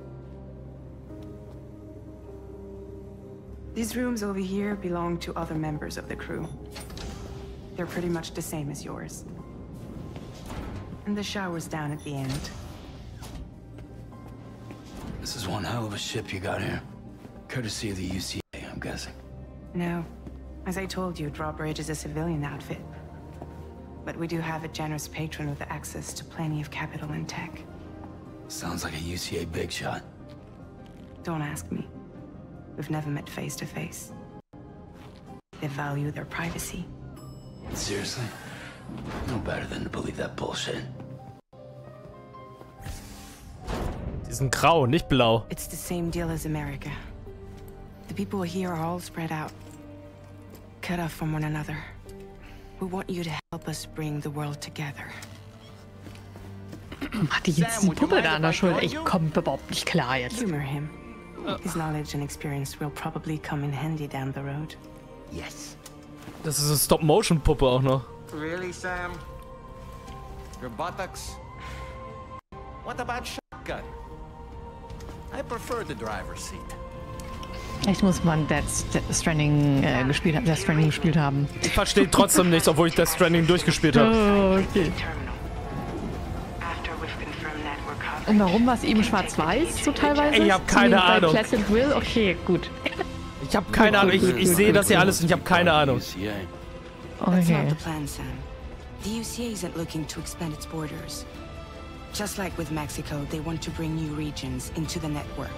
These rooms over here belong to other members of the crew. They're pretty much the same as yours. And the shower's down at the end. This is one hell of a ship you got here. Courtesy of the UCA, I'm guessing. No. As I told you, Drawbridge is a civilian outfit. But we do have a generous patron with access to plenty of capital and tech. Sounds like a UCA big shot. Don't ask me. We've never met face to face. They value their privacy. Seriously? No better than to believe that bullshit. Die sind grau, nicht blau. It's the same deal as America. The people here are all spread out, cut off from one another. We want you to help us bring the world together. Hat die jetzt die Puppe da an der Schulter? Ich komme überhaupt nicht klar jetzt. Humor him. His knowledge and experience will probably come in handy down the road. Yes. Das ist eine Stop-Motion-Puppe auch noch. Really, Sam? Your buttocks? What about shotgun? I prefer the driver's seat. Echt muss man Death Stranding gespielt haben. Ich verstehe trotzdem nichts, obwohl ich Death Stranding durchgespielt habe. Oh, okay. Und warum war es eben schwarz-weiß so teilweise? Ich habe keine Ahnung. Bei Classic Will? Okay, gut. Ich habe keine Ahnung. Ich sehe das hier alles und ich habe keine Ahnung. That's not the plan, Sam. The UCA isn't looking to expand its borders. Just like with Mexico, they want to bring new regions into the network.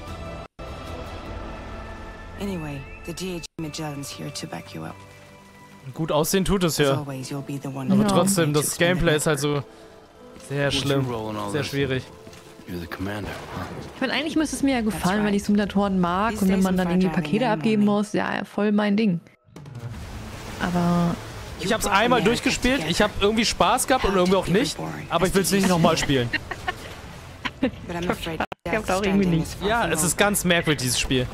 Anyway, the DHV Magellan's here to back you up. Gut aussehen tut es ja. Aber trotzdem, das Gameplay ist halt so sehr schlimm. Sehr schwierig. Ich meine, eigentlich müsste es mir ja gefallen, wenn ich Simulatoren mag und wenn man dann irgendwie Pakete abgeben muss. Ja, voll mein Ding. Aber... Ich habe es einmal durchgespielt, ich habe irgendwie Spaß gehabt und irgendwie auch nicht, aber ich will es nicht nochmal spielen. Ich hab's auch irgendwie nicht. Ja, es ist ganz merkwürdig, dieses Spiel.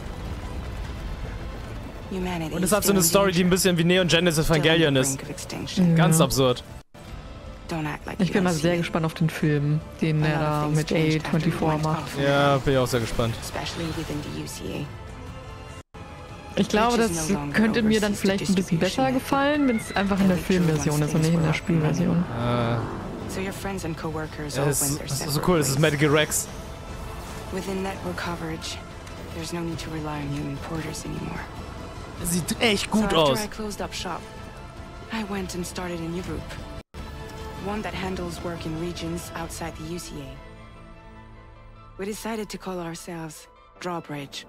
Und es hat so eine Story, die ein bisschen wie Neon Genesis Evangelion ist. Ganz absurd. Ich bin mal sehr gespannt auf den Film, den er da mit A24 macht. Ja, bin ich auch sehr gespannt. Ich glaube, das könnte mir dann vielleicht ein bisschen besser gefallen, wenn es einfach in der Filmversion ist und nicht in der Spielversion. So your friends and coworkers all Das went their ist separate so cool, das ist ways. Metal Gear Rex. Within network coverage, there's no need to rely on human porters anymore. Sieht echt gut so aus. after I closed up shop, I went and started a new group. One that handles work in regions outside the UCA. We decided to call ourselves Drawbridge.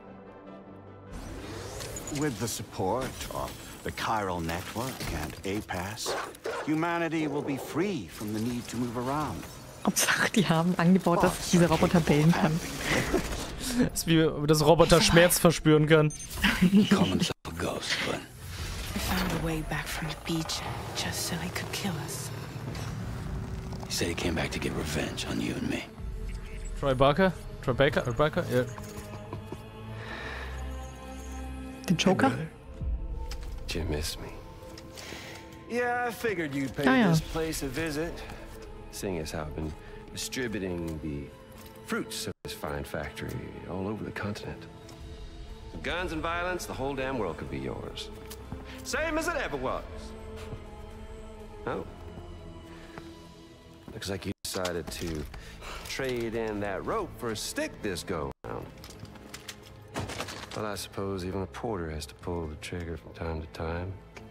With the support of the Chiral Network and APAS, humanity will be free from the need to move around. Hauptsache, die haben angebaut, dass dieser Roboter bellen kann. Das ist wie, dass Roboter Schmerz verspüren kann. Call himself a ghost, but I found a way back from the beach just so he could kill us. he said he came back to get revenge on you and me. Tribeca? Yeah. Den Joker? Did you miss me? Yeah, I figured you'd pay ja. this place a visit, seeing as how I've been distributing the fruits of this fine factory all over the continent. With guns and violence, the whole damn world could be yours. Same as it ever was. Oh. Looks like you decided to trade in that rope for a stick this go-round. Well, I suppose even a porter has to pull the trigger from time to time.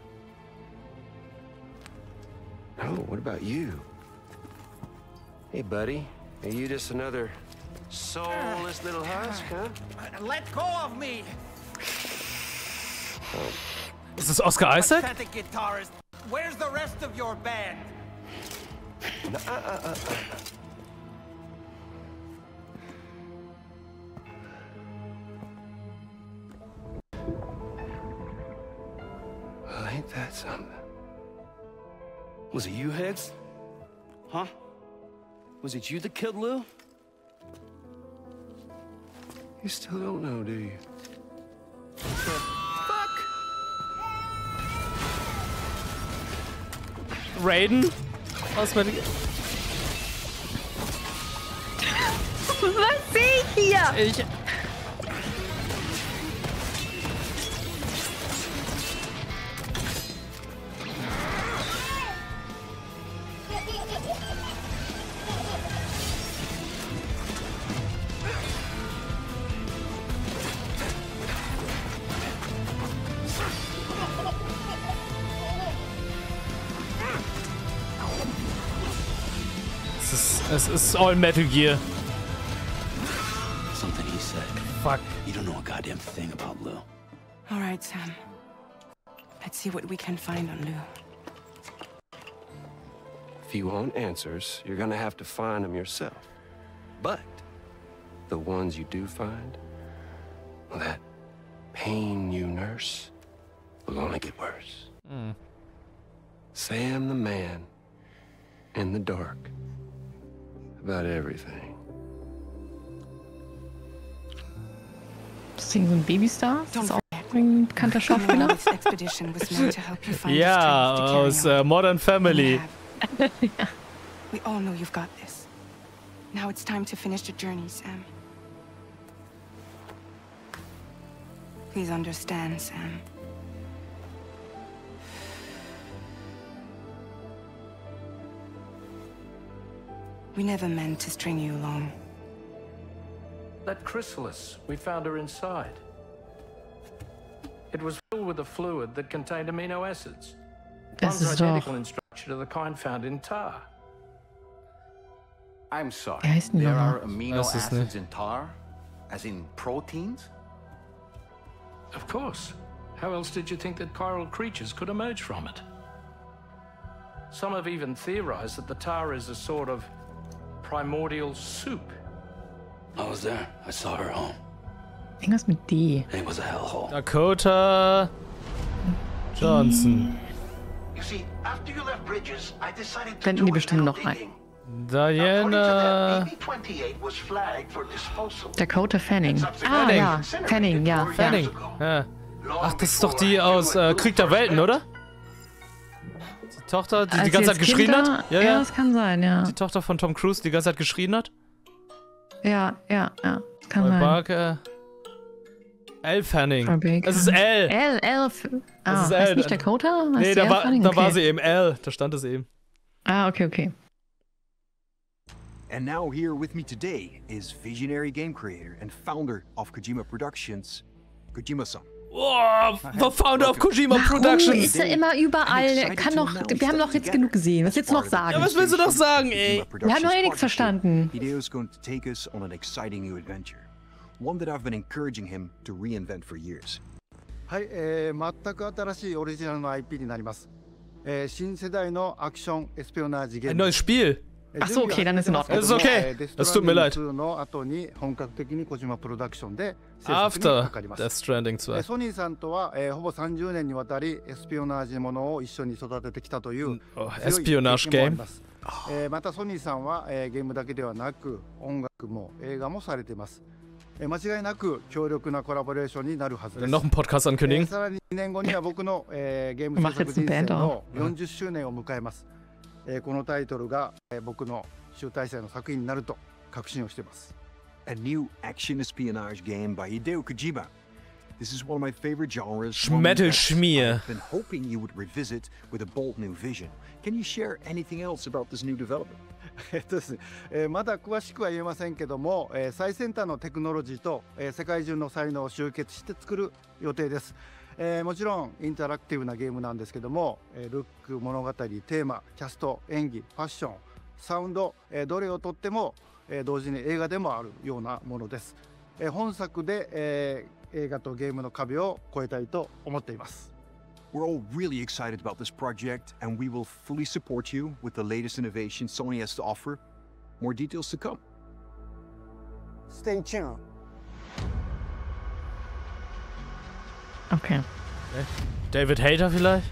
Oh, what about you? Hey, buddy. Are you just another soulless little husk, huh? Let go of me! Oh. Ist das Oscar Isaac? Pathetic guitarist. Where's the rest of your band? Well, ain't that something? Was it you, Higgs? Huh? Was it you that killed Lou? You still don't know, do you? Raiden? Was mit... Was sehe ich hier? Ich... Es ist all Metal Gear. Something he said. Fuck. You don't know a goddamn thing about Lou. All right, Sam. Let's see what we can find on Lou. If you want answers, you're gonna have to find them yourself. But the ones you do find, well, that pain you nurse will only get worse. Sam the man in the dark about everything. Ist das so ein Babystar? Ist das auch ein bekannter Schauspieler? Ja, aus Modern Family. We all know you've got this. Now it's time to finish the journey, Sam. Please understand, Sam. We never meant to string you along. That chrysalis, we found her inside. It was filled with a fluid that contained amino acids. Das One's ist doch... identical in structure to the kind found in tar. I'm sorry. Wie heißt denn There nochmal? are amino acids in tar? As in proteins? Of course. How else did you think that chiral creatures could emerge from it? Some have even theorized that the tar is a sort of primordial soup. I was there. I saw her home. Irgendwas mit D. It was a hellhole. Dakota Johnson. You see, after you left Bridges, I decided to Blenden die bestimmt noch ein. Diana... AB-28 was flagged for disposal. Dakota Fanning. Ah, ja. Fanning, ja. Fanning. Ja. Ach, das ist doch die aus Krieg der Welten, oder? Die Tochter, die die ganze Zeit geschrien hat? Ja, ja, das kann sein, ja. Die Tochter von Tom Cruise, die ganze Zeit geschrien hat? Ja, ja, ja. Das kann sein. Barker. Elle Fanning. Tribeca. Es ist Elle. Elle. Es ist heißt nicht Dakota? Nee, Heißt da Elle war, Fanning? da war Okay. sie eben Elle. Da stand es eben. Okay. And now here with me today is visionary game creator and founder of Kojima Productions, Kojima-san. Oh, the founder of Kojima Warum Productions. ist er immer überall? Wir haben doch jetzt genug gesehen. Was willst du noch sagen? Ja, was willst du noch sagen, ey? Wir haben noch nichts verstanden. Hideo's going to take us on an exciting new adventure. One that I've been encouraging him to reinvent for years. はい、全く新しいオリジナルの IP になります。新世代のアクションエスピオナージゲー Ein ム。 neues Spiel. Ach so, okay, dann ist in Ordnung. Es ist okay. Es tut mir leid. After Death Stranding 2. ソニーさんとは、ほぼ30年にわたりエスピオナージものを一緒に育ててきたという Espionage Game. またソニーさんは、ゲームだけではなく音楽も映画もされています。間違いなく強力なコラボレーションになるはずです。 Noch einen Podcast ankündigen. さらに2年後には僕の、ゲーム制作人生の40周年を迎えます。このタイトルが、僕の集大成の作品になると確信をしています。 A new action espionage game by Hideo Kojima. This is one of my favorite genres. Schmettelschmier. I've been hoping you would revisit with a bold new vision. Can you share anything else about this new development? ですね、まだ詳しくは言えませんけども、最先端のテクノロジーと、世界中の才能を集結して作る予定です。もちろんインタラクティブなゲームなんですけども、ルック、物語、テーマ、キャスト、演技、ファッション、サウンド、どれをとっても、同時に映画でもあるようなものです。本作で、映画とゲームの壁を越えたいと思っています。 We're all really excited about this project, and we will fully support you with the latest innovation Sony has to offer. More details to come. Stay tuned. Okay. David Hayter vielleicht?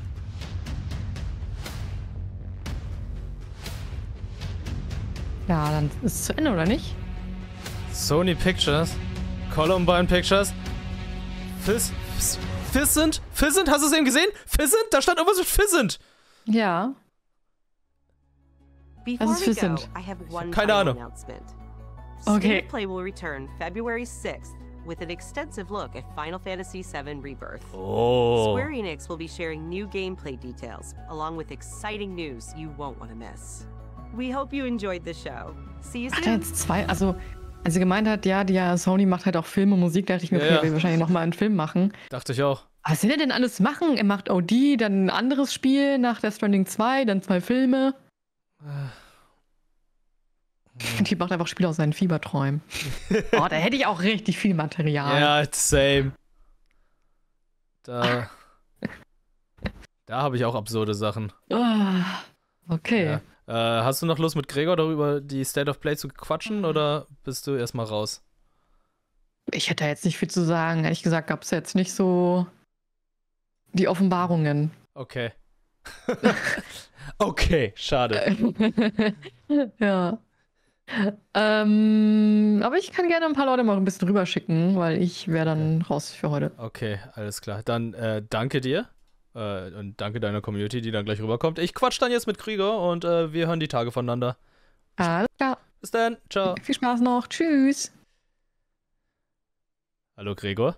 Ja, dann ist es zu Ende, oder nicht? Sony Pictures. Columbine Pictures. Physint? Hast du es eben gesehen? Physint? Da stand irgendwas mit Physint. Ja. Before Das ist we go, Physint. I have one Keine final Ahnung. announcement. Okay. State of Play will return February 6th with an extensive look at Final Fantasy VII Rebirth. Oh. Square Enix will be sharing new gameplay details, along with exciting news you won't want to miss. We hope you enjoyed the show. See you Hat er soon. jetzt zwei? Also, als sie gemeint hat, ja, Sony macht halt auch Filme, Musik, dachte ich mir, okay, Ja, ja. er will wahrscheinlich nochmal einen Film machen. Dachte ich auch. Was will er denn alles machen? Er macht OD, dann ein anderes Spiel nach Death Stranding 2, dann 2 Filme. Die macht einfach Spiele aus seinen Fieberträumen. Oh, da hätte ich auch richtig viel Material. Ja, same. Da habe ich auch absurde Sachen. Okay. Ja. Hast du noch Lust mit Gregor darüber die State of Play zu quatschen oder bist du erstmal raus? Ich hätte da jetzt nicht viel zu sagen. Ehrlich gesagt gab es jetzt nicht so die Offenbarungen. Okay. Okay, schade. Ja. Aber ich kann gerne ein paar Leute mal ein bisschen rüberschicken, weil ich wäre dann raus für heute. Okay, alles klar. Dann danke dir. Und danke deiner Community, die dann gleich rüberkommt. Ich quatsch dann jetzt mit Gregor und wir hören die Tage voneinander. Alles klar. Bis dann. Ciao. Viel Spaß noch. Tschüss. Hallo Gregor.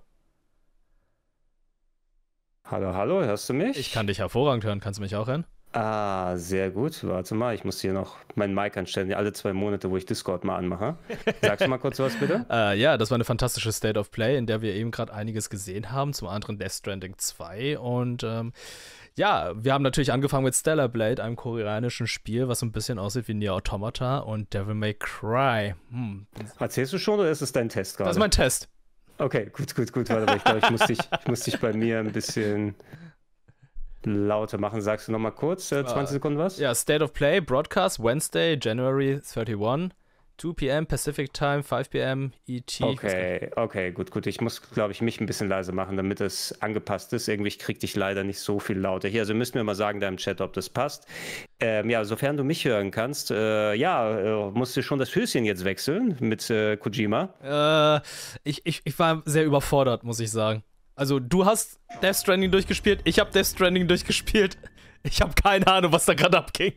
Hallo, hallo, hörst du mich? Ich kann dich hervorragend hören. Kannst du mich auch hören? Ah, sehr gut. Warte mal, ich muss hier noch meinen Mic anstellen, alle 2 Monate, wo ich Discord mal anmache. Sagst du mal kurz was, bitte? Ja, das war eine fantastische State of Play, in der wir eben gerade einiges gesehen haben. Zum anderen Death Stranding 2 und ja, wir haben natürlich angefangen mit Stellar Blade, einem koreanischen Spiel, was so ein bisschen aussieht wie Nier Automata und Devil May Cry. Erzählst du schon oder ist es dein Test gerade? Das ist mein Test. Okay, gut. Warte mal, ich glaube, ich muss dich bei mir ein bisschen lauter machen. Sagst du noch mal kurz, 20 Sekunden was? Ja, State of Play, Broadcast, Wednesday, January 31, 2 p.m. Pacific Time, 5 p.m. ET. Okay, gut. Ich muss, glaube ich, mich ein bisschen leiser machen, damit es angepasst ist. Irgendwie krieg dich leider nicht so viel lauter. Hier, also müsst mir mal sagen da im Chat, ob das passt. Ja, sofern du mich hören kannst, musst du schon das Höschen jetzt wechseln mit Kojima. Ich war sehr überfordert, muss ich sagen. Also, du hast Death Stranding durchgespielt, ich habe Death Stranding durchgespielt. Ich habe keine Ahnung, was da gerade abging.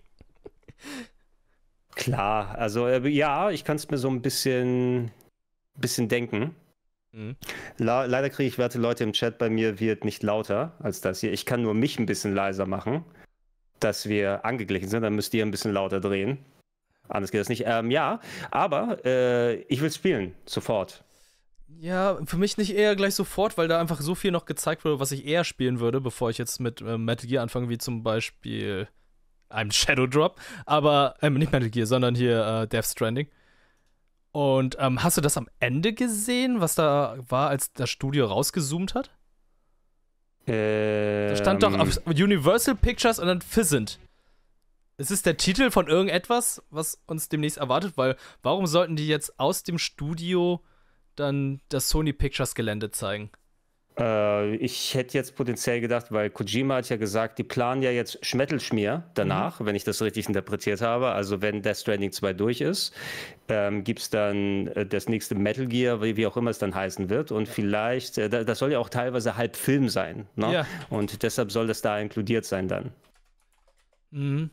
Klar, also ja, ich kann es mir so ein bisschen denken. Leider kriege ich, werte Leute im Chat, bei mir wird nicht lauter als das hier. Ich kann nur mich ein bisschen leiser machen, dass wir angeglichen sind. Dann müsst ihr ein bisschen lauter drehen. Anders geht das nicht. Ja, aber ich will spielen, sofort. Ja, für mich nicht eher gleich sofort, weil da einfach so viel noch gezeigt wurde, was ich eher spielen würde, bevor ich jetzt mit Metal Gear anfange, wie zum Beispiel einem Shadow Drop. Aber, nicht Metal Gear, sondern hier Death Stranding. Und hast du das am Ende gesehen, was da war, als das Studio rausgezoomt hat? Da stand doch auf Universal Pictures und dann Pheasant. Ist es der Titel von irgendetwas, was uns demnächst erwartet? Weil, warum sollten die jetzt aus dem Studio dann das Sony Pictures Gelände zeigen? Ich hätte jetzt potenziell gedacht, weil Kojima hat ja gesagt, die planen ja jetzt Schmettelschmier danach, wenn ich das richtig interpretiert habe. Also wenn Death Stranding 2 durch ist, gibt es dann das nächste Metal Gear, wie auch immer es dann heißen wird. Und vielleicht, das soll ja auch teilweise halb Film sein. Ne? Ja. Und deshalb soll das da inkludiert sein dann. Mhm.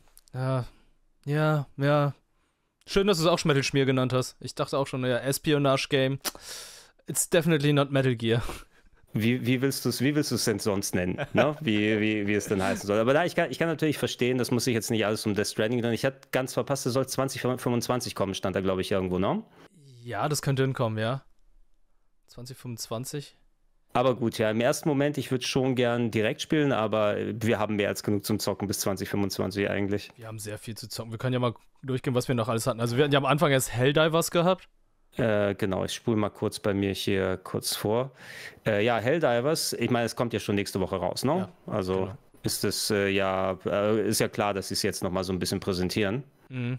Ja. Schön, dass du es auch Schmettelschmier genannt hast. Ich dachte auch schon, ja, Espionage-Game. It's definitely not Metal Gear. Wie willst du es denn sonst nennen, ne? wie es denn heißen soll? Aber da, ich kann natürlich verstehen, das muss ich jetzt nicht alles um Death Stranding nennen. Ich hatte ganz verpasst, es soll 2025 kommen, stand da, glaube ich, irgendwo, ne? Ja, das könnte hinkommen, ja. 2025. Aber gut, ja, im ersten Moment, ich würde schon gern direkt spielen, aber wir haben mehr als genug zum Zocken bis 2025 eigentlich. Wir haben sehr viel zu zocken. Wir können ja mal durchgehen, was wir noch alles hatten. Also wir hatten ja am Anfang erst Helldivers gehabt. Genau, ich spule mal kurz bei mir hier kurz vor. Ja, Helldivers, ich meine, es kommt ja schon nächste Woche raus, ne? Ja, also genau. Ist es ist ja klar, dass sie es jetzt nochmal so ein bisschen präsentieren. Mhm.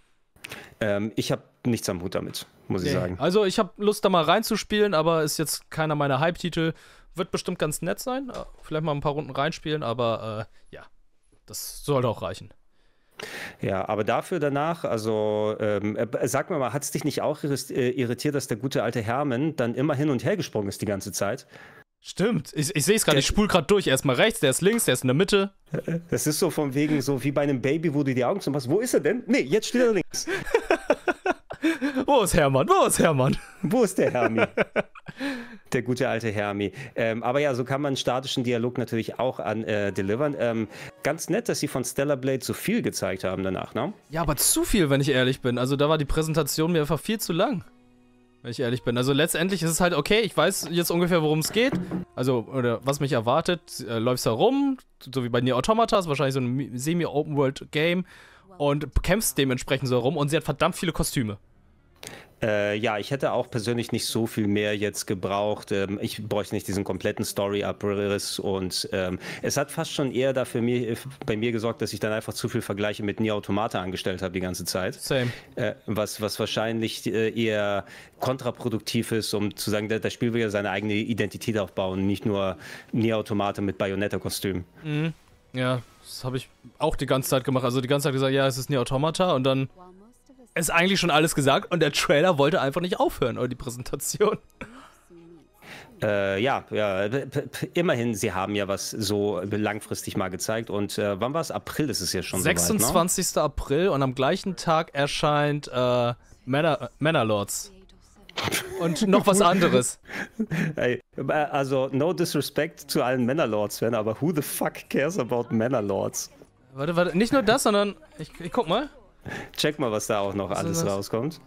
Ich habe nichts am Hut damit, muss ich sagen. Also ich habe Lust, da mal reinzuspielen, aber ist jetzt keiner meiner Hype-Titel. Wird bestimmt ganz nett sein. Vielleicht mal ein paar Runden reinspielen, aber ja, das sollte auch reichen. Ja, aber dafür danach, also sag mir mal, hat es dich nicht auch irritiert, dass der gute alte Herman dann immer hin und her gesprungen ist die ganze Zeit? Stimmt, ich sehe es gerade, ich spule gerade durch. Erstmal rechts, der ist links, der ist in der Mitte. Das ist so von wegen, so wie bei einem Baby, wo du die Augen zumachst. Wo ist er denn? Nee, jetzt steht er links. Wo ist Hermann? Wo ist Hermann? Wo ist der Hermi? Der gute alte Hermi. Aber ja, so kann man statischen Dialog natürlich auch delivern. Ganz nett, dass sie von Stellar Blade so viel gezeigt haben danach, ne? Ja, aber zu viel, wenn ich ehrlich bin. Also da war die Präsentation mir einfach viel zu lang. Wenn ich ehrlich bin. Also letztendlich ist es halt okay, ich weiß jetzt ungefähr, worum es geht. Also, oder was mich erwartet. Läufst da rum, so wie bei Nier Automata, ist wahrscheinlich so ein Semi-Open-World-Game. Und kämpfst dementsprechend so rum und sie hat verdammt viele Kostüme. Ja, ich hätte auch persönlich nicht so viel mehr jetzt gebraucht. Ich bräuchte nicht diesen kompletten Story-Abriss und es hat fast schon eher bei mir gesorgt, dass ich dann einfach zu viel Vergleiche mit Nier Automata angestellt habe die ganze Zeit. Same. Was wahrscheinlich eher kontraproduktiv ist, um zu sagen, das Spiel will ja seine eigene Identität aufbauen, nicht nur Nier Automata mit Bayonetta-Kostüm. Mhm. Ja, das habe ich auch die ganze Zeit gemacht. Also die ganze Zeit gesagt, ja, es ist Nier Automata und dann ist eigentlich schon alles gesagt und der Trailer wollte einfach nicht aufhören, oder die Präsentation. Ja, immerhin, sie haben ja was so langfristig mal gezeigt und wann war es? April ist es ja schon 26. Soweit, ne? April und am gleichen Tag erscheint Manor-Lords. Und noch was anderes. Hey, also, no disrespect zu allen Manor-Lords-Fans, aber who the fuck cares about Manor-Lords? Warte, nicht nur das, sondern ich guck mal. Check mal, was da auch noch alles rauskommt.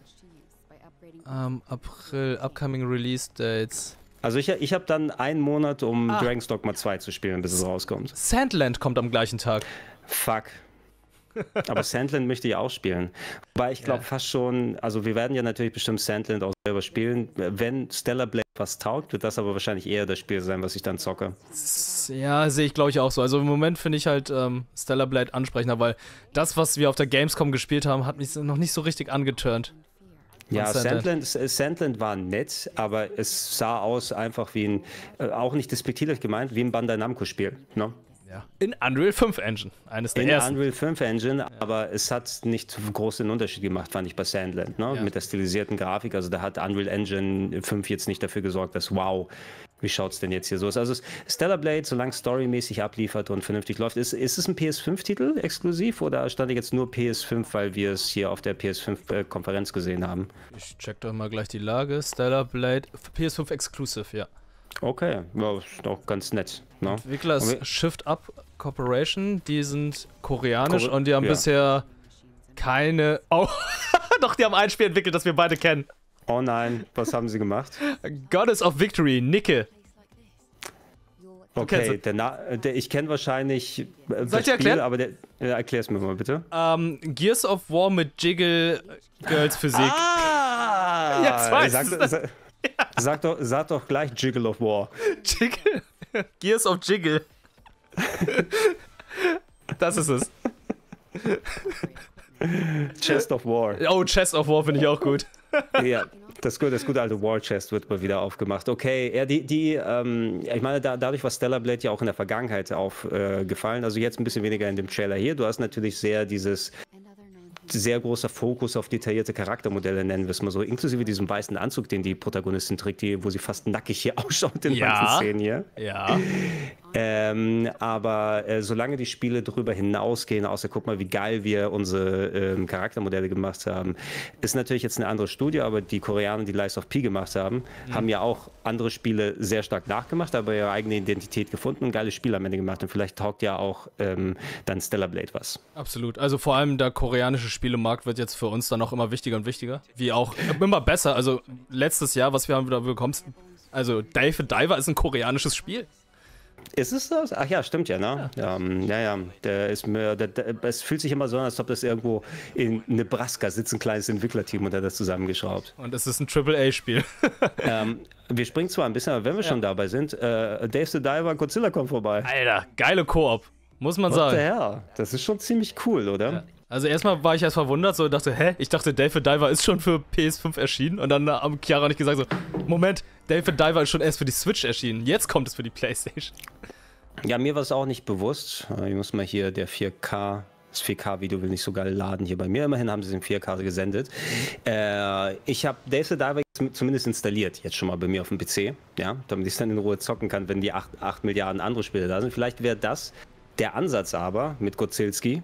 April, upcoming Release Dates. Also ich habe dann einen Monat, um Dragon's Dogma 2 zu spielen, bis es rauskommt. Sandland kommt am gleichen Tag. Fuck. Aber Sandland möchte ich auch spielen. Weil ich glaube fast schon, also wir werden ja natürlich bestimmt Sandland auch selber spielen. Wenn Stellar Blade was taugt, wird das aber wahrscheinlich eher das Spiel sein, was ich dann zocke. Ja, sehe ich glaube ich auch so. Also im Moment finde ich halt Stellar Blade ansprechender, weil das, was wir auf der Gamescom gespielt haben, hat mich noch nicht so richtig angeturnt. Ja, Sandland war nett, aber es sah aus einfach wie ein, auch nicht despektierlich gemeint, wie ein Bandai Namco-Spiel, ne? Ja. In Unreal 5 Engine, eines der ersten. In Unreal 5 Engine, aber es hat nicht groß den Unterschied gemacht, fand ich bei Sandland, ne? Mit der stilisierten Grafik. Also da hat Unreal Engine 5 jetzt nicht dafür gesorgt, dass wow, Wie schaut es denn jetzt hier so aus? Also Stellar Blade, solange storymäßig abliefert und vernünftig läuft, ist es ein PS5-Titel exklusiv oder stand jetzt nur PS5, weil wir es hier auf der PS5-Konferenz gesehen haben? Ich check doch mal gleich die Lage. Stellar Blade, PS5 Exclusive, ja. Okay, ja, ist doch ganz nett. Ne? Entwickler ist Shift Up Corporation, die sind koreanisch und die haben bisher keine... Oh, doch, die haben ein Spiel entwickelt, das wir beide kennen. Oh nein, was haben sie gemacht? Goddess of Victory, Nicke. Okay, ich kenne wahrscheinlich das Spiel, aber erklär's mir mal bitte. Gears of War mit Jiggle Girls Physik. Ah! Jetzt weiß ich sag doch gleich Jiggle of War. Jiggle? Gears of Jiggle. Das ist es. Chest of War. Oh, Chest of War finde ich auch gut. Ja, das gute alte War Chest wird mal wieder aufgemacht. Okay, ja, ich meine, dadurch war Stellar Blade ja auch in der Vergangenheit aufgefallen. Also jetzt ein bisschen weniger in dem Trailer hier. Du hast natürlich sehr großer Fokus auf detaillierte Charaktermodelle, nennen wir es mal so, inklusive diesem weißen Anzug, den die Protagonistin trägt, wo sie fast nackig hier ausschaut in manchen Szenen hier. Ja. Aber solange die Spiele darüber hinausgehen, außer guck mal, wie geil wir unsere Charaktermodelle gemacht haben, ist natürlich jetzt eine andere Studie, aber die Koreaner, die Lies of P gemacht haben, haben ja auch andere Spiele sehr stark nachgemacht, aber ihre eigene Identität gefunden und geile Spiele am Ende gemacht. Und vielleicht taugt ja auch dann Stellar Blade was. Absolut. Also vor allem der koreanische Spielemarkt wird jetzt für uns dann auch immer wichtiger und wichtiger. Wie auch immer besser. Also letztes Jahr, was wir haben wieder bekommen, also Dave the Diver ist ein koreanisches Spiel. Ist es das? Ach ja, stimmt ja, ne? Ja. Es fühlt sich immer so an, als ob das irgendwo in Nebraska sitzt, ein kleines Entwicklerteam und hat das zusammengeschraubt. Und es ist ein AAA-Spiel. Wir springen zwar ein bisschen, aber wenn wir schon dabei sind, Dave the Diver, Godzilla kommt vorbei. Alter, geile Koop, muss man sagen. Ja, das ist schon ziemlich cool, oder? Ja. Also erstmal war ich erst verwundert, so dachte, ich dachte, Dave the Diver ist schon für PS5 erschienen und dann haben Chiara nicht gesagt so, Moment, Dave the Diver ist schon erst für die Switch erschienen, jetzt kommt es für die Playstation. Ja, mir war es auch nicht bewusst. Ich muss mal hier das 4K-Video will nicht so geil laden hier bei mir. Immerhin haben sie es in 4K gesendet. Ich habe Dave the Diver zumindest installiert, jetzt schon mal bei mir auf dem PC, ja, damit ich es dann in Ruhe zocken kann, wenn die 8 Milliarden andere Spiele da sind. Vielleicht wäre das der Ansatz aber mit Godzilski.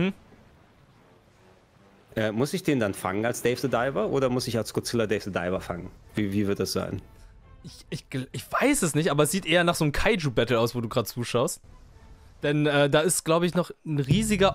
Muss ich den dann fangen als Dave the Diver oder muss ich als Godzilla Dave the Diver fangen? Wie wird das sein? Ich weiß es nicht, aber es sieht eher nach so einem Kaiju-Battle aus, wo du gerade zuschaust. Denn da ist, glaube ich, noch ein riesiger...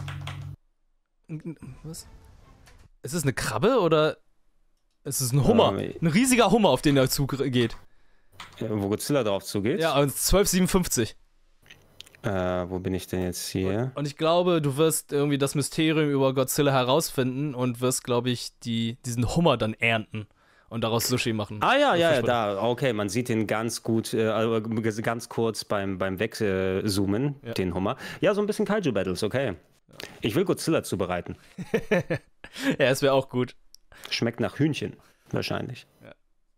Was? Ist es eine Krabbe oder ist es ein Hummer? Ein riesiger Hummer, auf den er zugeht. Wo Godzilla drauf zugeht? Ja, 1257. Wo bin ich denn jetzt hier? Und ich glaube, du wirst irgendwie das Mysterium über Godzilla herausfinden und wirst, glaube ich, diesen Hummer dann ernten und daraus Sushi machen. Ah ja, da. Okay, man sieht den ganz gut, ganz kurz beim Wegzoomen, den Hummer. Ja, so ein bisschen Kaiju-Battles, okay. Ich will Godzilla zubereiten. Ja, es wäre auch gut. Schmeckt nach Hühnchen, wahrscheinlich. Ja.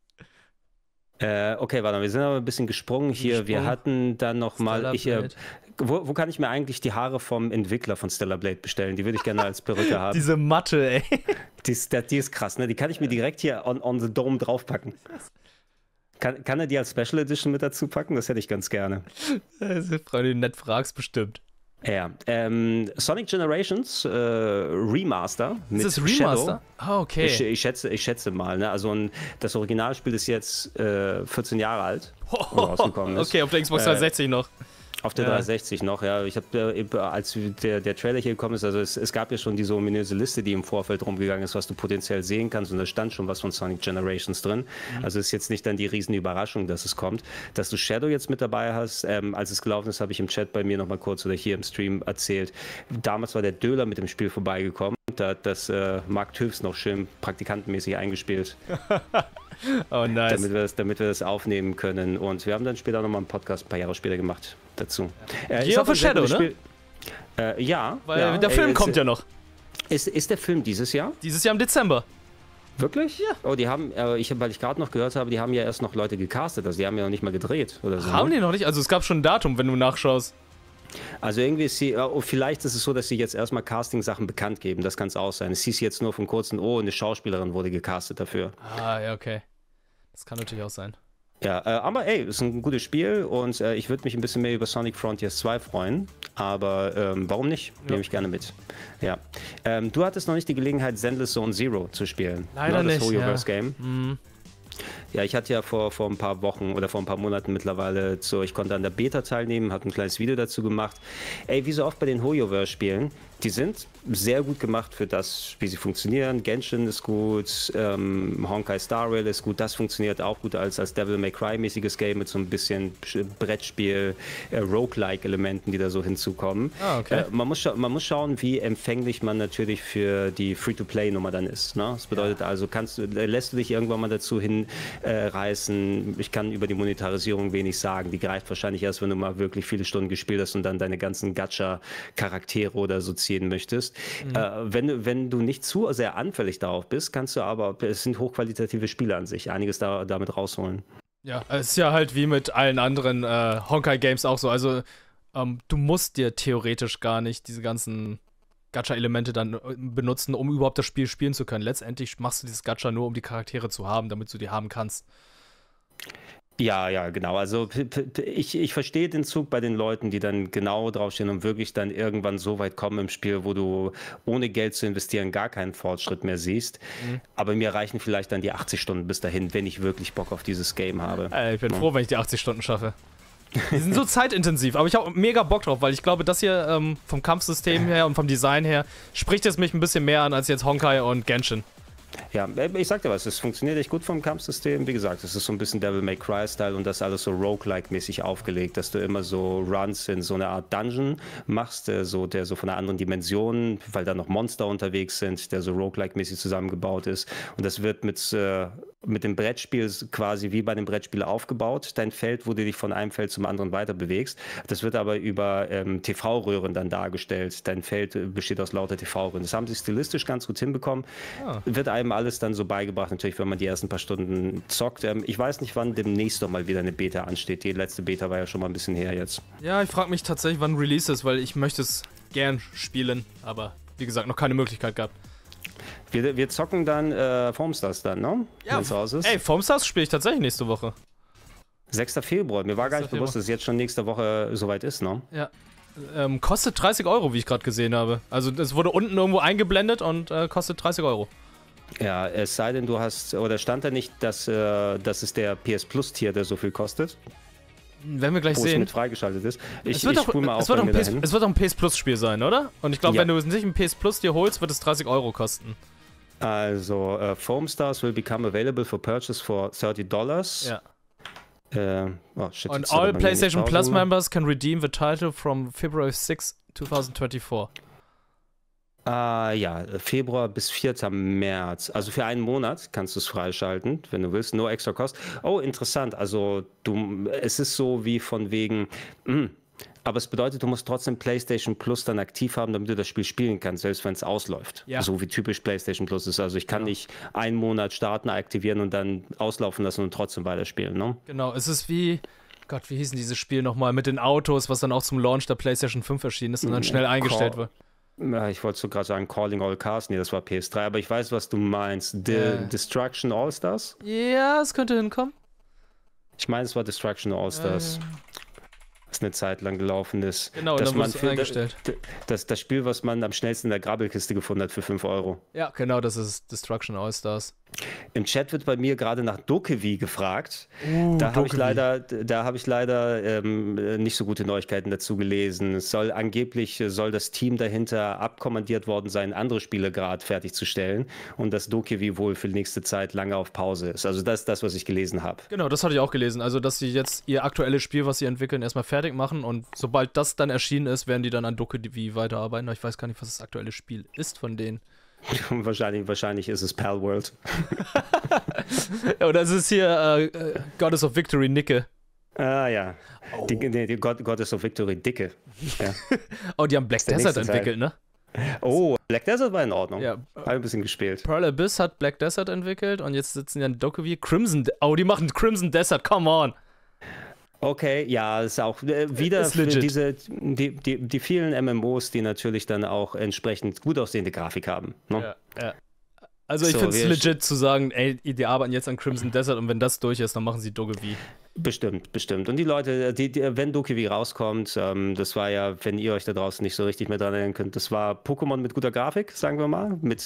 Okay, warte mal, wir sind aber ein bisschen gesprungen hier. Wir hatten dann nochmal, wo kann ich mir eigentlich die Haare vom Entwickler von Stellar Blade bestellen? Die würde ich gerne als Perücke haben. Diese Matte, ey. Die ist krass, ne? Die kann ich mir direkt hier on the Dome draufpacken. Kann er die als Special Edition mit dazu packen? Das hätte ich ganz gerne. Freunde, du nett fragst, bestimmt. Ja, Sonic Generations Remaster. Ist das Remaster? Ah, okay. Ich schätze mal. Ne? Also das Originalspiel ist jetzt 14 Jahre alt. Rausgekommen ist. Okay, auf der Xbox 360 noch. Auf der 360 noch, ja. Ich habe, als der Trailer hier gekommen ist, also es gab ja schon diese ominöse Liste, die im Vorfeld rumgegangen ist, was du potenziell sehen kannst, und da stand schon was von Sonic Generations drin. Also ist jetzt nicht dann die riesen Überraschung, dass es kommt. Dass du Shadow jetzt mit dabei hast, als es gelaufen ist, habe ich im Chat bei mir nochmal kurz oder hier im Stream erzählt. Damals war der Döler mit dem Spiel vorbeigekommen. Da hat das Mark Tüfs noch schön praktikantenmäßig eingespielt. Oh, nice. Damit wir das aufnehmen können. Und wir haben dann später nochmal einen Podcast ein paar Jahre später gemacht dazu. Gear of Shadow, ne? Ja. Weil der Film kommt ja noch. Ist der Film dieses Jahr? Dieses Jahr im Dezember. Wirklich? Ja. Oh, die haben, weil ich gerade noch gehört habe, die haben ja erst noch Leute gecastet, also die haben ja noch nicht mal gedreht oder so. Haben die noch nicht? Also es gab schon ein Datum, wenn du nachschaust. Also irgendwie ist vielleicht ist es so, dass sie jetzt erstmal Casting-Sachen bekannt geben, das kann es auch sein. Es hieß jetzt nur vom kurzen, eine Schauspielerin wurde gecastet dafür. Ah, ja, okay. Das kann natürlich auch sein. Ja, aber ey, ist ein gutes Spiel und ich würde mich ein bisschen mehr über Sonic Frontiers 2 freuen, aber warum nicht? Nehme ich gerne mit. Ja. Du hattest noch nicht die Gelegenheit, Zenless Zone Zero zu spielen. Leider nicht, das Hoyoverse Game. Mhm. Ja, ich hatte ja vor ein paar Wochen oder vor ein paar Monaten mittlerweile ich konnte an der Beta teilnehmen, habe ein kleines Video dazu gemacht. Ey, wie so oft bei den Hoyoverse-Spielen, die sind sehr gut gemacht für das, wie sie funktionieren. Genshin ist gut, Honkai Star Rail ist gut, das funktioniert auch gut als Devil May Cry-mäßiges Game mit so ein bisschen Brettspiel, Roguelike-Elementen, die da so hinzukommen. Ah, okay. Man muss schauen, wie empfänglich man natürlich für die Free-to-Play-Nummer dann ist. Ne? Das bedeutet also, lässt du dich irgendwann mal dazu hinreißen, ich kann über die Monetarisierung wenig sagen, die greift wahrscheinlich erst, wenn du mal wirklich viele Stunden gespielt hast und dann deine ganzen Gacha-Charaktere oder so ziehen möchtest. Wenn du nicht zu sehr anfällig darauf bist, kannst du aber, es sind hochqualitative Spiele an sich, einiges damit rausholen. Ja, es ist ja halt wie mit allen anderen Honkai-Games auch so, also du musst dir theoretisch gar nicht diese ganzen Gacha-Elemente dann benutzen, um überhaupt das Spiel spielen zu können. Letztendlich machst du dieses Gacha nur, um die Charaktere zu haben, damit du die haben kannst. Ja, genau. Also ich verstehe den Zug bei den Leuten, die dann genau draufstehen und wirklich dann irgendwann so weit kommen im Spiel, wo du ohne Geld zu investieren gar keinen Fortschritt mehr siehst. Aber mir reichen vielleicht dann die 80 Stunden bis dahin, wenn ich wirklich Bock auf dieses Game habe. Ich bin froh, wenn ich die 80 Stunden schaffe. Die sind so zeitintensiv, aber ich habe mega Bock drauf, weil ich glaube, das hier vom Kampfsystem her und vom Design her spricht es mich ein bisschen mehr an als jetzt Honkai und Genshin. Ja, ich sag dir was, es funktioniert echt gut vom Kampfsystem. Wie gesagt, es ist so ein bisschen Devil May Cry-Style und das alles so Roguelike-mäßig aufgelegt, dass du immer so Runs in so eine Art Dungeon machst, der so von einer anderen Dimension, weil da noch Monster unterwegs sind, der so Roguelike-mäßig zusammengebaut ist. Und das wird mit dem Brettspiel quasi wie bei dem Brettspiel aufgebaut, dein Feld, wo du dich von einem Feld zum anderen weiter bewegst. Das wird aber über TV-Röhren dann dargestellt. Dein Feld besteht aus lauter TV-Röhren. Das haben sie stilistisch ganz gut hinbekommen. Wird einem alles dann so beigebracht, natürlich, wenn man die ersten paar Stunden zockt. Ich weiß nicht, wann demnächst noch mal wieder eine Beta ansteht. Die letzte Beta war ja schon mal ein bisschen her jetzt. Ja, ich frage mich tatsächlich, wann Release ist, weil ich möchte es gern spielen, aber wie gesagt, noch keine Möglichkeit gehabt. Wir zocken dann Foamstars dann, ne? Ja, wenn's raus ist. Ey, Foamstars spiele ich tatsächlich nächste Woche. 6. Februar. Mir war gar nicht bewusst, dass es jetzt schon nächste Woche soweit ist, ne? Ja. Kostet 30 €, wie ich gerade gesehen habe. Also es wurde unten irgendwo eingeblendet und kostet 30 €. Ja, es sei denn, du hast, oder stand da nicht, dass es der PS Plus Tier, der so viel kostet? Werden wir gleich wo sehen. Es mit freigeschaltet ist. Es wird auch ein PS Plus Spiel sein, oder? Und ich glaube, wenn du es nicht im PS Plus dir holst, wird es 30 € kosten. Also, Foamstars will become available for purchase for $30. Ja. Und all PlayStation Plus members can redeem the title from February 6, 2024. Ja, Februar bis 4. März. Also für einen Monat kannst du es freischalten, wenn du willst. No extra cost. Oh, interessant. Also es ist so wie von wegen, aber es bedeutet, du musst trotzdem PlayStation Plus dann aktiv haben, damit du das Spiel spielen kannst, selbst wenn es ausläuft. Ja. So wie typisch PlayStation Plus ist. Also ich kann nicht einen Monat starten, aktivieren und dann auslaufen lassen und trotzdem weiterspielen, ne? Genau, es ist wie, Gott, wie hieß denn dieses Spiel nochmal, mit den Autos, was dann auch zum Launch der PlayStation 5 erschienen ist und dann schnell eingestellt wird. Ich wollte so gerade sagen, Calling All Cars, nee, das war PS3, aber ich weiß, was du meinst. Destruction All-Stars? Ja, es könnte hinkommen. Ich meine, es war Destruction All-Stars. Was eine Zeit lang gelaufen ist. Genau, dann wurde es eingestellt. Das Spiel, was man am schnellsten in der Grabbelkiste gefunden hat für 5 €. Ja, genau, das ist Destruction All-Stars. Im Chat wird bei mir gerade nach Dokevi gefragt. Da habe ich leider nicht so gute Neuigkeiten dazu gelesen. Angeblich soll das Team dahinter abkommandiert worden sein, andere Spiele gerade fertigzustellen und dass Dokevi wohl für die nächste Zeit lange auf Pause ist. Also das ist das, was ich gelesen habe. Genau, das hatte ich auch gelesen. Also, dass sie jetzt ihr aktuelles Spiel, was sie entwickeln, erstmal fertig machen und sobald das dann erschienen ist, werden die dann an Dokevi weiterarbeiten. Aber ich weiß gar nicht, was das aktuelle Spiel ist von denen. Wahrscheinlich ist es Palworld. Oder es ist hier Goddess of Victory Nicke. Ah ja. Oh. Die Goddess of Victory Dicke. Ja. Oh, die haben Black Desert entwickelt, ne? Oh, Black Desert war in Ordnung. Ja. Hab ein bisschen gespielt. Pearl Abyss hat Black Desert entwickelt und jetzt sitzen die an Dokevi. Die machen Crimson Desert, come on! Okay, ja, ist auch wieder ist für die vielen MMOs, die natürlich dann auch entsprechend gut aussehende Grafik haben. Ne? Ja. Also ich finde es legit zu sagen, ey, die arbeiten jetzt an Crimson Desert und wenn das durch ist, dann machen sie Dokkevi. Bestimmt. Und die Leute, wenn Dokkevi rauskommt, das war ja, wenn ihr euch da draußen nicht so richtig mehr dran erinnern könnt, das war Pokémon mit guter Grafik, sagen wir mal. Mit